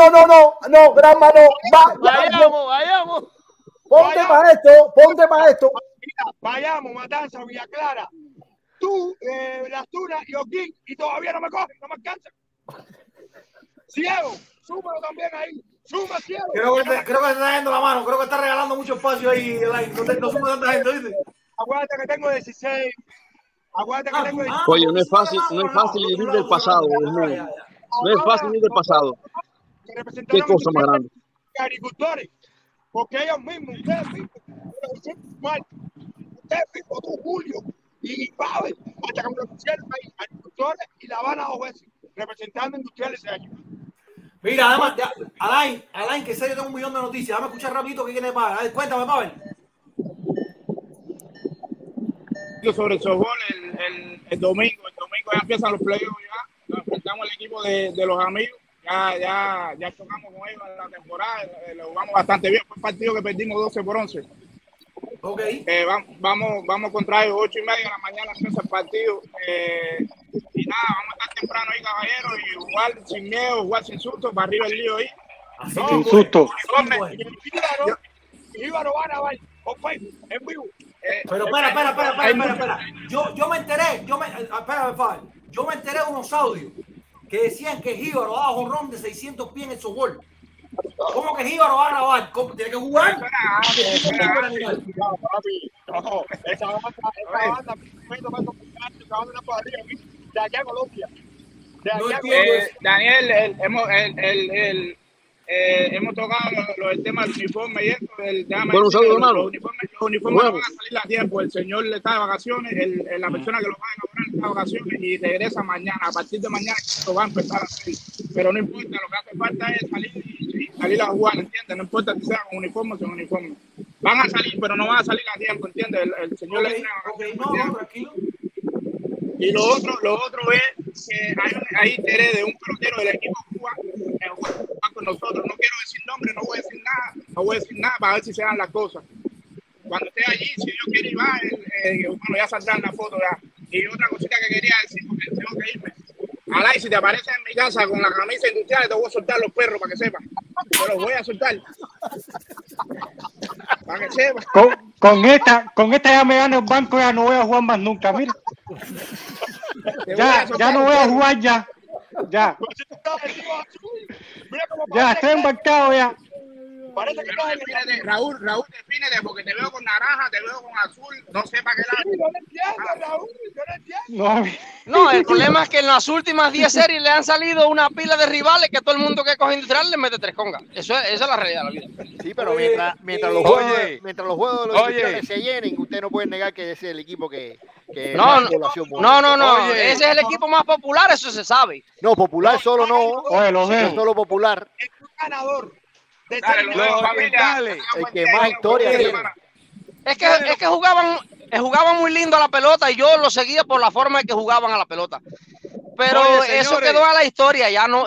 no. Vayamos. Ponte para esto. Mira, vayamos, Matanza, Villa Clara. Tú, Las Tunas y Oquín y todavía no me cogen, no me alcanzan. Ciego, súmalo también ahí. Suma, Ciego. Creo que se está dando la mano, creo que está regalando mucho espacio ahí. No suma tanta gente, ¿viste? Aguanta que tengo 16. Oye, no es fácil vivir del pasado, Dios mío. No es fácil vivir del pasado. Qué cosa más grande. Agricultores. porque ellos mismos, ustedes mismos, tú, Julio, y Pavel, hasta que me lo pusieron ahí, agricultores y La Habana 2 veces, representando industriales ese año. Mira, además, Alain, que sé, yo tengo un millón de noticias. Dame escuchar rapidito qué tiene Pavel. A ver, cuéntame, Pavel. Sobre el softball el domingo ya empiezan los playoffs, ya nos enfrentamos al equipo de los amigos, ya chocamos con ellos en la temporada, lo jugamos bastante bien, fue un partido que perdimos 12-11. Okay. Vamos contra ellos 8:30 de la mañana, empieza el partido, y nada, vamos a estar temprano ahí, caballeros, y jugar sin miedo, jugar sin susto, para arriba el lío ahí. Sin susto. Jíbaro van a ver, en vivo. Pero espera. Yo me enteré, yo me enteré de unos audios que decían que Jíbaro daba jonrón de 600 pies en el softball. ¿Cómo que Jíbaro va a grabar? ¿Cómo? ¿Tiene que jugar? No, esa banda, de allá a Colombia. Daniel, hemos tocado el tema del uniforme y esto. Bueno, un saludo, hermano. Los uniformes no van a salir a tiempo. El señor está de vacaciones, la persona que lo va a inaugurar está de vacaciones y regresa mañana. A partir de mañana lo va a empezar a hacer. Pero no importa, lo que hace falta es salir a jugar, ¿entiendes? No importa si sea con uniforme o sin uniforme. Van a salir, pero no van a salir a tiempo, ¿entiendes? El señor le tranquilo. Y lo otro es que hay interés de un pelotero del equipo Cuba en jugar con nosotros. No quiero decir nombre, no voy a decir nada para ver si se dan las cosas. Cuando esté allí, si Dios quiere y va, bueno, ya saldrán la foto ya. Y otra cosita que quería decir, porque tengo que irme. Alay, si te apareces en mi casa con la camisa industrial, te voy a soltar los perros para que sepan. Te los voy a soltar. Para que sepan. Con esta ya me gano el banco, ya no voy a jugar más nunca, mira. Ya no voy a jugar ya. Ya estoy embarcado ya. Parece que Raúl, defínete, porque te veo con naranja, te veo con azul, no sé para qué lado. Yo no entiendo, Raúl, yo no entiendo. No, el problema es que en las últimas 10 series le han salido una pila de rivales que todo el mundo que coge industrial le mete 3 congas. Esa es la realidad de la vida. Sí, pero mientras los juegos de los industriales se llenen, usted no puede negar que ese es el equipo que no. Ese es el equipo más popular, eso se sabe. No, popular solo no. No solo popular. Es un ganador. Los orientales, el que más historia tiene. Es que jugaban muy lindo a la pelota y yo lo seguía por la forma en que jugaban a la pelota. Pero eso quedó a la historia, ya no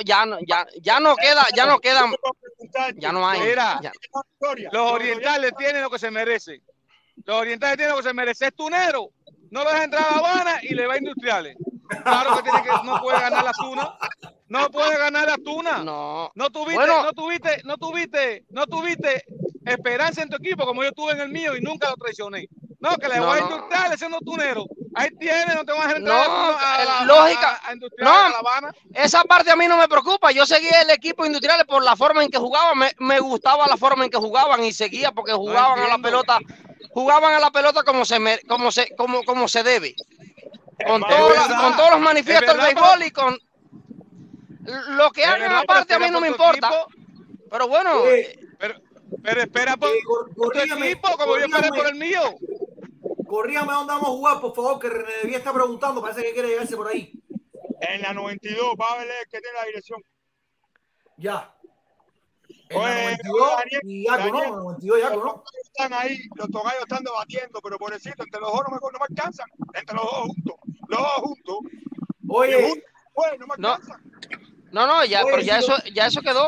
hay. Mira, los orientales tienen lo que se merece. Es tunero. No lo deja entrar a La Habana y le va a industriales. Claro que no puede ganar la tuna. No puede ganar la tuna. No tuviste esperanza en tu equipo como yo tuve en el mío y nunca lo traicioné. No, que le voy a industriales siendo tunero. Ahí tienes, no te vas a entrar a industriales a La Habana. Esa parte a mí no me preocupa. Yo seguía el equipo industriales por la forma en que jugaban. Me gustaba la forma en que jugaban y seguía porque jugaban a la pelota. Jugaban a la pelota como se debe. Con todos los manifiestos del béisbol y con lo que hagan aparte a mí no me importa. Pero bueno. Pero espera por tu equipo como yo esperé por el mío. Corríame dónde vamos a jugar, por favor, que René Devía está preguntando. Parece que quiere llegarse por ahí. En la 92, va a ver que tiene la dirección. Ya. En la 92 y Yaco, ¿no? En la 92 Yaco, ¿no? Están ahí, los togallos están debatiendo, pero pobrecito, entre los dos no me alcanzan. Entre los dos juntos. Oye. Bueno, no me alcanzan. No, pero ya eso quedó.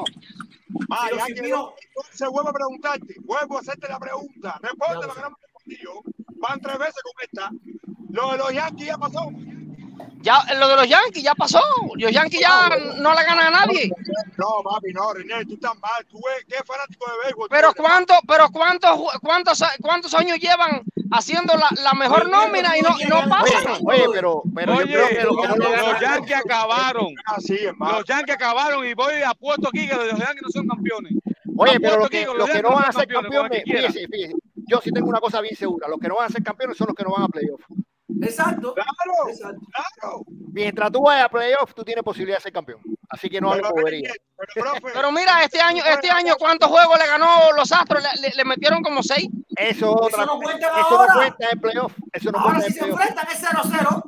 Se vuelve a preguntarte, vuelvo a hacerte la pregunta. Responde lo que no me respondió. Van 3 veces con esta. Lo de los Yankees ya pasó. Ya, lo de los Yankees ya pasó. Los Yankees ya no le ganan a nadie. No, papi, no, René, tú estás mal. Tú eres fanático de béisbol. ¿Cuántos años llevan haciendo la mejor nómina y no pasan? Oye, pero yo creo que los Yankees acabaron. Los Yankees acabaron y voy apuesto aquí que los Yankees no son campeones. Oye, pero los que no van a ser campeones, fíjese, yo sí tengo una cosa bien segura. Los que no van a ser campeones son los que no van a playoff. Exacto. Claro. Mientras tú vayas a playoff, tú tienes posibilidad de ser campeón. Así que no hagan bobería. Pero mira, este año ¿cuántos juegos le ganó los Astros? Le metieron como 6. Eso no cuenta en playoff. Eso no ahora cuenta si en se playoff. enfrentan es 0-0.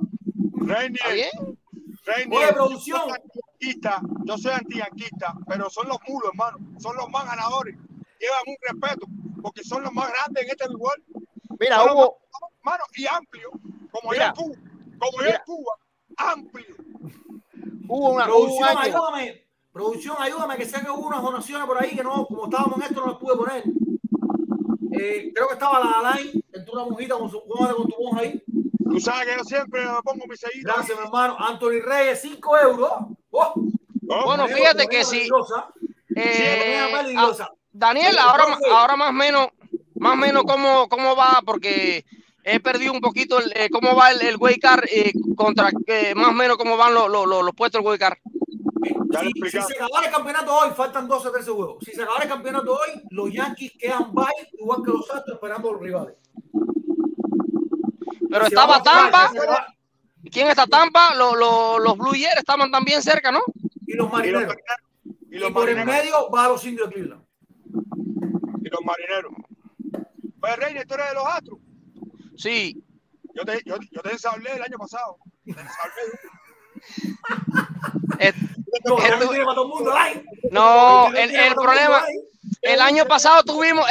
Reinier, producción. Yo soy antiyanquista, pero son los mulos, hermano. Son los más ganadores. Llevan un respeto, porque son los más grandes en este lugar. Mira, Hugo. Mano, y amplio, como ya en Cuba, amplio. Hubo un año. Producción, ayúdame, que sé que hubo unas donaciones por ahí que no, como estábamos en esto, no las pude poner. Creo que estaba la Alain, entró una mojita con tu voz ahí. Tú sabes que yo siempre me pongo mi sellito. Gracias, mi hermano. Anthony Reyes, 5 euros. Bueno, fíjate que sí. Daniel, ahora más o menos cómo va, porque he perdido un poquito cómo va el Way Card contra más o menos cómo van los puestos del Way Card. Si se acabara el campeonato hoy, faltan 12 13 juegos. Si se acabara el campeonato hoy, los Yankees quedan bye, igual que los Astros, esperando a los rivales. Pero estaba Tampa. ¿Quién está Tampa? Los Blue Jays estaban también cerca, ¿no? Y los Marineros. Y por el medio va a los Indios de Cleveland. Y los Marineros. Pues, Reiner, ¿tú eres de los Astros? Sí. Yo te ensablé el año pasado. No, el problema. El año pasado tuvimos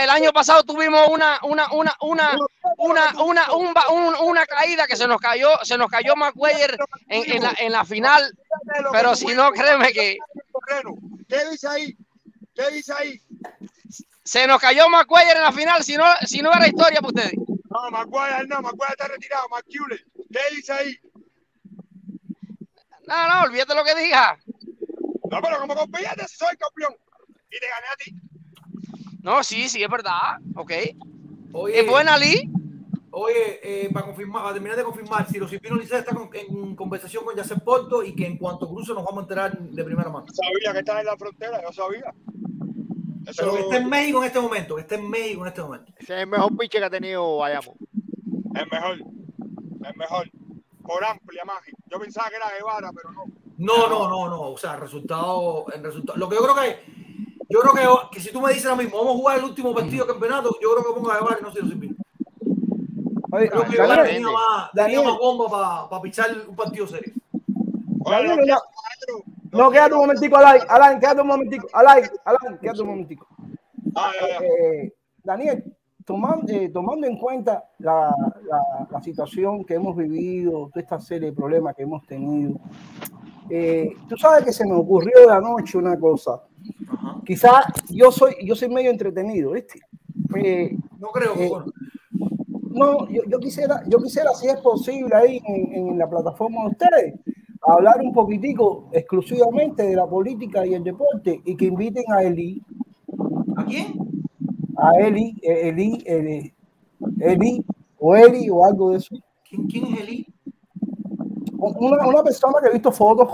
una caída que se nos cayó McGuire en la final, pero si no, créeme que ¿Qué dice ahí? se nos cayó McGuire en la final, si no era historia para ustedes. No, McGuire está retirado. McCulley, ¿qué dice ahí? No, olvídate lo que diga. No, pero como compíate, soy campeón y te gané a ti. No, sí, es verdad. Ok. Oye, ¿Es buena, Lee? Oye, para terminar de confirmar, si los Cipino Licea está en conversación con Yacel Porto y que en cuanto cruce nos vamos a enterar de primera mano. Sabía que está en la frontera, yo sabía. Pero que esté en México en este momento, Ese es el mejor pitcher que ha tenido Bayamo. Es mejor. Por amplia magia. Yo pensaba que era Guevara, pero no. No. O sea, el resultado. Lo que yo creo que si tú me dices ahora mismo, vamos a jugar el último partido del campeonato, yo creo que pongo a Guevara y no sé si lo Cipino. Creo que Guevara tenía más bomba para pichar un partido serio. No, quédate un momentico, Alain, quédate un momentico. Alain, quédate un momentico. Daniel, tomando en cuenta la situación que hemos vivido, toda esta serie de problemas que hemos tenido, tú sabes que se me ocurrió de la noche una cosa. Quizás yo soy medio entretenido, ¿viste? No creo que bueno. No, yo quisiera, si es posible, ahí en la plataforma de ustedes, hablar un poquitico exclusivamente de la política y el deporte y que inviten a Eli. ¿A quién? A Eli o algo de eso. ¿Quién es Eli? Una persona que he visto fotos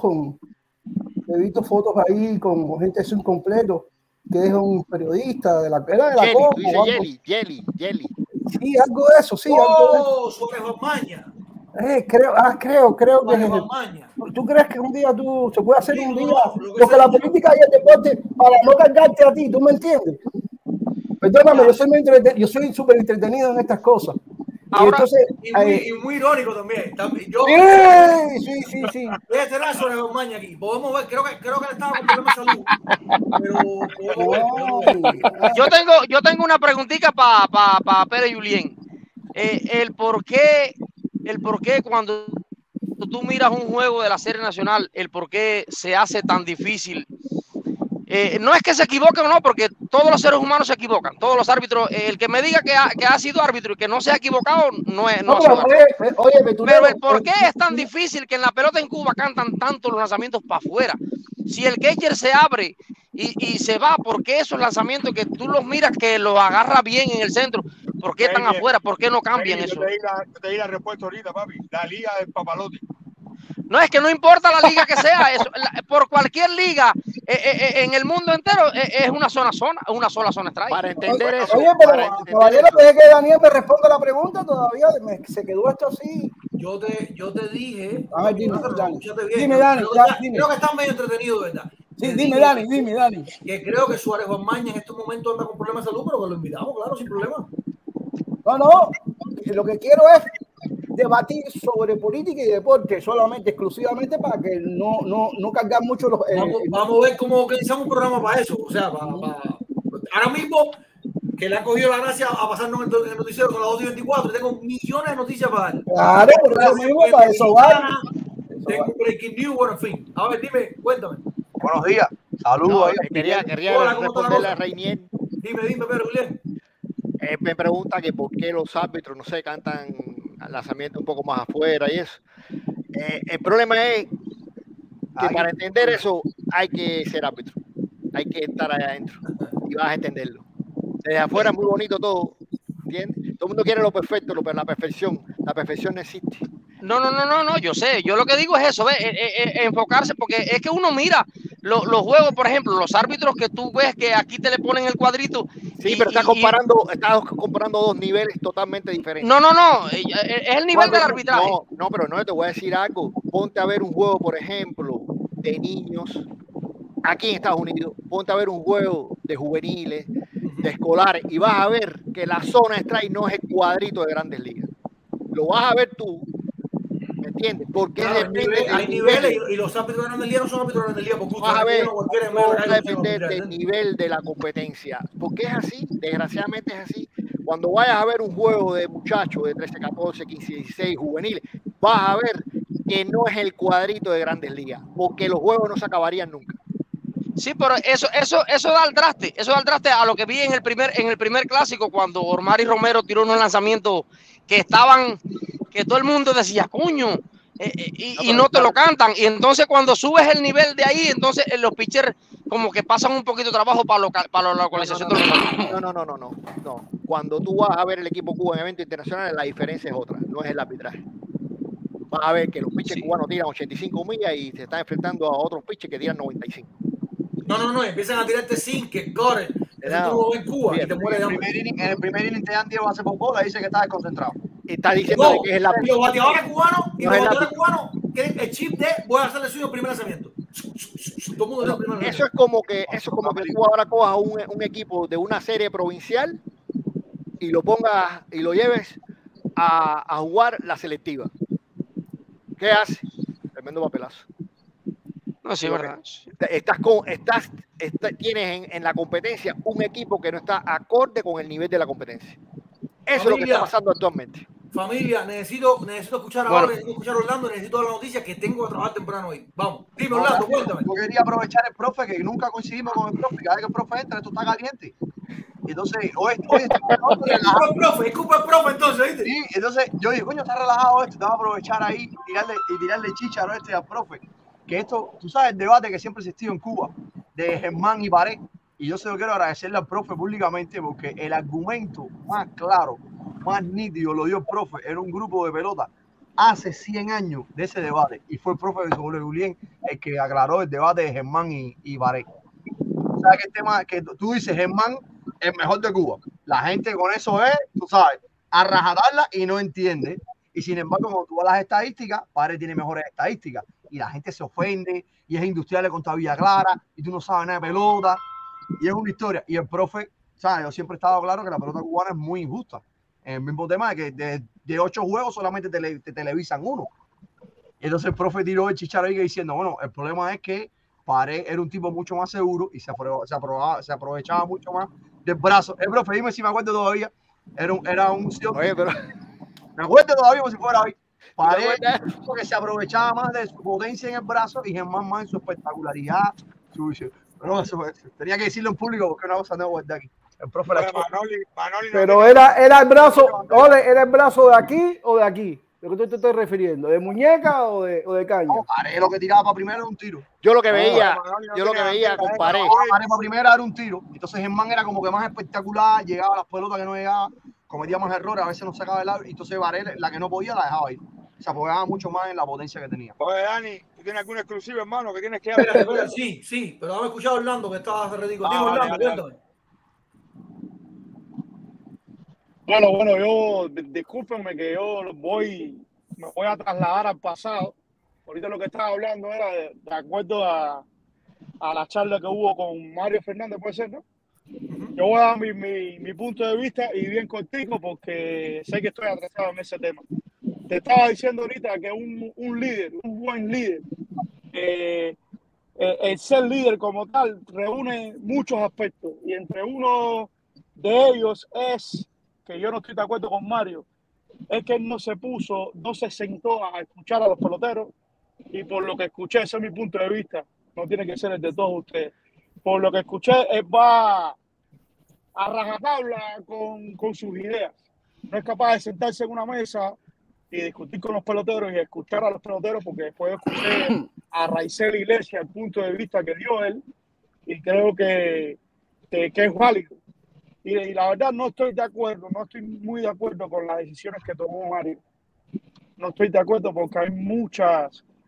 ahí con gente sin completo, que es un periodista de la Jelly. Sí, algo de eso, sí. Sobre Osmaña. Creo que ¿Tú crees que un día se puede hacer un día? Porque la política y el deporte, para no cargarte a ti, ¿tú me entiendes? Perdóname, yo soy súper entretenido en estas cosas. Ahora, y muy irónico también. Sí. Voy a cerrar sobre Osmaña aquí. Podemos ver, creo que le estaba con problemas de salud. Pero yo tengo una preguntita para Pérez Julien. El por qué cuando tú miras un juego de la Serie Nacional, el por qué se hace tan difícil. No es que se equivoquen o no, porque todos los seres humanos se equivocan, todos los árbitros. El que me diga que ha sido árbitro y que no se ha equivocado, no es. Pero el por qué es tan difícil que en la pelota en Cuba cantan tanto los lanzamientos para afuera. Si el catcher se abre y se va, ¿por qué esos lanzamientos que tú los miras que los agarra bien en el centro? ¿Por qué están afuera? ¿Por qué no cambian eso? Te di la respuesta ahorita, papi. La liga del papalote. No, es que no importa la liga que sea, por cualquier liga en el mundo entero es una sola zona strike. Para entender eso. Oye, pero caballero, desde que Daniel me responda la pregunta, todavía se quedó esto así. Yo te dije. A ver, dime, Dani. Dime, Dani. Creo que están medio entretenidos, ¿verdad? Sí, dime, Dani. Que creo que Suárez Juanmaña en estos momentos anda con problemas de salud, pero que lo invitamos, claro, sin problema. No. Lo que quiero es debatir sobre política y deporte, solamente, exclusivamente, para que no cargar mucho los... Vamos a ver cómo organizamos un programa para eso. O sea, ahora mismo, que le ha cogido la gracia a pasarnos en el noticiero con la 2 y 24, tengo millones de noticias para dar. Claro, por eso mismo, para eso va. Tengo un breaking news, bueno, en fin. A ver, dime, cuéntame. Buenos días, saludos. Quería responderle a Reinier. Dime, Pedro Julián. Me pregunta que por qué los árbitros, no sé, cantan lanzamientos un poco más afuera y eso. El problema es que para entender eso hay que ser árbitro, hay que estar allá adentro y vas a entenderlo. Desde afuera es muy bonito todo, ¿entiendes? Todo el mundo quiere lo perfecto, pero la perfección no existe. No, yo sé, yo lo que digo es eso, enfocarse, porque es que uno mira los juegos, por ejemplo, los árbitros que tú ves que aquí te le ponen el cuadrito. Sí, pero estás comparando dos niveles totalmente diferentes. No, es el nivel del arbitraje. No, pero no, te voy a decir algo. Ponte a ver un juego, por ejemplo, de niños, aquí en Estados Unidos, ponte a ver un juego de juveniles, de escolares, y vas a ver que la zona strike no es el cuadrito de Grandes Ligas. Lo vas a ver tú. ¿Me entiendes? Porque claro, hay niveles y los árbitros de Grandes Ligas no son árbitros de Grandes Ligas. Vas a ver, va a depender del nivel de la competencia. Porque es así, desgraciadamente es así. Cuando vayas a ver un juego de muchachos de 13, 14, 15, 16 juveniles, vas a ver que no es el cuadrito de Grandes Ligas, porque los juegos no se acabarían nunca. Sí, pero eso da el traste, a lo que vi en el primer clásico, cuando Ormari Romero tiró unos lanzamientos que todo el mundo decía, coño, y no te lo cantan. Y entonces cuando subes el nivel de ahí, entonces los pitchers como que pasan un poquito de trabajo para la localización de los lanzamientos. No. Cuando tú vas a ver el equipo Cuba en eventos internacionales, la diferencia es otra, no es el arbitraje. Vas a ver que los pitchers cubanos tiran 85 millas y se están enfrentando a otros pitchers que tiran 95. No, empiezan a tirarte sin que corre. Eso tú lo ves en Cuba y te mueres de hambre. En el primer inning te dan 10 bases por bola y dice que está desconcentrado. Está diciendo que es el árbitro. Los bateadores cubanos y los bateadores cubanos quieren el chip de voy a hacerle suyo el primer lanzamiento. Eso es como que tú ahora cojas un equipo de una serie provincial y lo pongas y lo lleves a jugar la selectiva. ¿Qué hace? Tremendo papelazo. No, sí, verdad. Tienes en la competencia un equipo que no está acorde con el nivel de la competencia. Eso es lo que está pasando actualmente. Familia, necesito escuchar ahora, necesito escuchar a Orlando, necesito dar la noticia que tengo que trabajar temprano hoy. Vamos, dime Orlando, cuéntame. Yo quería aprovechar el profe, que nunca coincidimos con el profe. Cada vez que el profe entra, esto está caliente. Entonces, hoy está es culpa el profe entonces, ¿viste? Sí, entonces yo digo, coño, está relajado esto, te vamos a aprovechar ahí y tirarle chícharo al profe. Que esto, tú sabes, el debate que siempre existió en Cuba de Germán y Baré, y yo se lo quiero agradecerle al profe públicamente porque el argumento más claro, más nítido lo dio el profe en un grupo de pelota hace 100 años de ese debate, y fue el profe de Julián el que aclaró el debate de Germán y Baré. O sea, que el tema que tú dices, Germán, el mejor de Cuba, la gente con eso es, tú sabes, a rajadarla y no entiende, y sin embargo, cuando tú vas a las estadísticas, Baré tiene mejores estadísticas, y la gente se ofende, y es Industriales contra Villa Clara, y tú no sabes nada de pelota, y es una historia. Y el profe, ¿sabes? Yo siempre he estado claro que la pelota cubana es muy injusta. El mismo tema de que de 8 juegos solamente te televisan 1. Entonces el profe tiró el chicharo ahí diciendo, bueno, el problema es que Pared era un tipo mucho más seguro y se aprovechaba mucho más del brazo. El profe, dime si me acuerdo todavía, era un... Oye, pero... Me acuerdo todavía como si fuera hoy. Pared, porque se aprovechaba más de su potencia en el brazo y Germán más en su espectacularidad. Pero eso tenía que decirlo en público porque una cosa no es de aquí. El profe pero era el brazo, ¿era el brazo de aquí o de aquí? ¿De qué te estás refiriendo? ¿De muñeca o de caña? No, Pared lo que tiraba para primero era un tiro. Yo lo que veía con Pared. Pared para primera era un tiro. Entonces Germán era como que más espectacular, llegaba a las pelotas que no llegaba, cometía más errores, a veces no sacaba el lado. Y entonces Pared, la que no podía, la dejaba ir. Se apoyaba mucho más en la potencia que tenía. Oye, Dani, ¿tú tienes alguna exclusiva, hermano, que tienes que hablar? Espera, sí, pero dame escuchado a Orlando, que estaba redicado. Dime, Orlando, cuéntame. Bueno, yo, discúlpenme que yo voy me voy a trasladar al pasado. Ahorita lo que estaba hablando era de acuerdo a la charla que hubo con Mario Fernández, puede ser, ¿no? Yo voy a dar mi punto de vista y bien cortico porque sé que estoy atrasado en ese tema. Te estaba diciendo ahorita que un líder, un buen líder, el ser líder como tal reúne muchos aspectos y entre uno de ellos es, que yo no estoy de acuerdo con Mario, es que él no se sentó a escuchar a los peloteros y por lo que escuché, ese es mi punto de vista, no tiene que ser el de todos ustedes. Por lo que escuché, él va a rajatabla con sus ideas. No es capaz de sentarse en una mesa y discutir con los peloteros y escuchar a los peloteros, porque después escuché a Raizel Iglesias el punto de vista que dio él y creo que es válido. Y la verdad no estoy muy de acuerdo con las decisiones que tomó Mario. No estoy de acuerdo porque hay mucha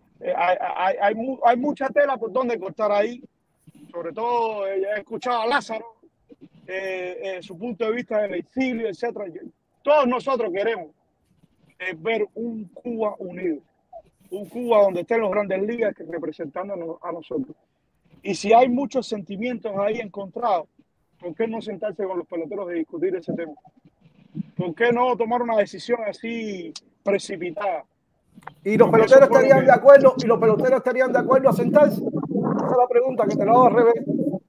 tela por donde cortar ahí. Sobre todo he escuchado a Lázaro, su punto de vista del exilio, etcétera. Todos nosotros queremos ver un Cuba unido, un Cuba donde estén los grandes ligas representándonos a nosotros. Y si hay muchos sentimientos ahí encontrados, ¿por qué no sentarse con los peloteros y discutir ese tema? ¿Por qué no tomar una decisión así precipitada? ¿Y los peloteros estarían de acuerdo? ¿Y los peloteros estarían de acuerdo a sentarse? Esa es la pregunta que te la hago al revés.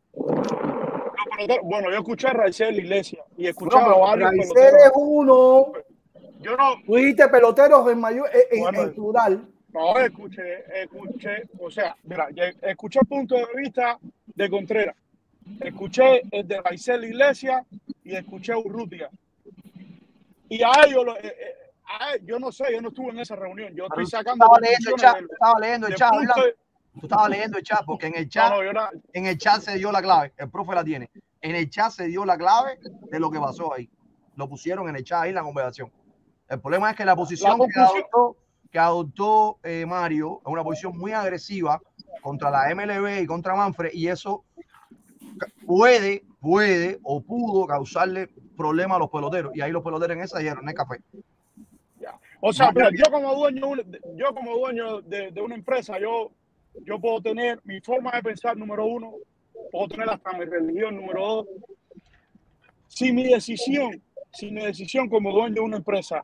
Bueno, yo escuché a Raizel Iglesias y escuché a varios Raizel peloteros. es uno. Yo no. Tú dijiste peloteros en mayor, en plural. No, escuché, o sea, mira, escuché el punto de vista de Contreras, escuché el de Raizel Iglesias y escuché a Urrutia. Y a ellos, yo no sé, yo no estuve en esa reunión. Yo estoy sacando. Estaba leyendo el chat. Tú estabas leyendo el chat porque en el chat, en el chat se dio la clave. El profe la tiene. En el chat se dio la clave de lo que pasó ahí. Lo pusieron en el chat ahí en la conversación. El problema es que la posición que adoptó Mario es una posición muy agresiva contra la MLB y contra Manfred, y eso puede o pudo causarle problemas a los peloteros. Y ahí los peloteros en esa dijeron, no hay café. O sea, mira, yo como dueño de una empresa, yo puedo tener mi forma de pensar, número uno, puedo tener hasta mi religión, número dos. Si mi decisión como dueño de una empresa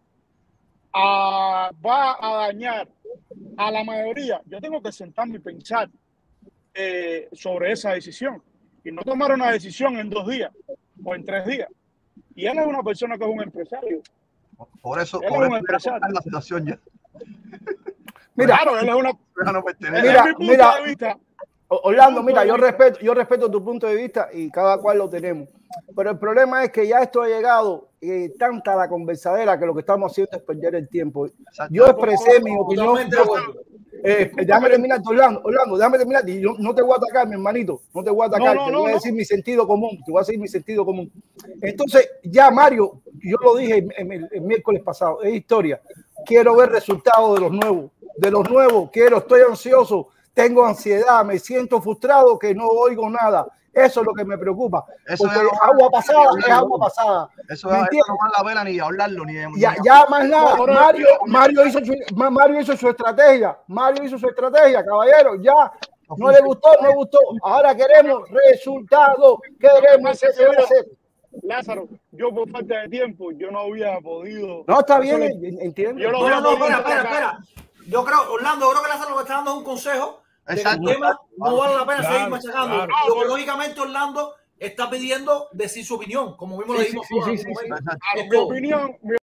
va a dañar a la mayoría, yo tengo que sentarme y pensar sobre esa decisión y no tomar una decisión en 2 días o en 3 días. Y él es una persona que es un empresario. Por eso es la situación ya. Mira, claro, él es una. Mira, Orlando, mira, yo respeto tu punto de vista y cada cual lo tenemos. Pero el problema es que ya esto ha llegado tanta la conversadera que lo que estamos haciendo es perder el tiempo. Yo expresé mi opinión. Déjame terminar, Orlando, déjame terminar. Y yo no te voy a atacar, mi hermanito. No te voy a atacar. Te voy a decir mi sentido común. Te voy a decir mi sentido común. Entonces, ya Mario, yo lo dije el miércoles pasado, es historia. Quiero ver resultados de los nuevos. Estoy ansioso. Tengo ansiedad, me siento frustrado que no oigo nada. Eso es lo que me preocupa. Eso porque es agua pasada, es agua pasada. Eso no vale la pena ni hablarlo, ni de ya más nada. Mario hizo su estrategia. Caballero. Ya no le gustó. Ahora queremos resultados. Queremos que se hacer. Lázaro, yo por falta de tiempo, yo no había podido. No, está bien, entiendo. Espera. Yo creo, Orlando, que Lázaro lo que está dando es un consejo. Exacto. El tema no vale la pena seguir machacando. Lógicamente, Orlando está pidiendo decir su opinión, como mismo le dijimos. Mi opinión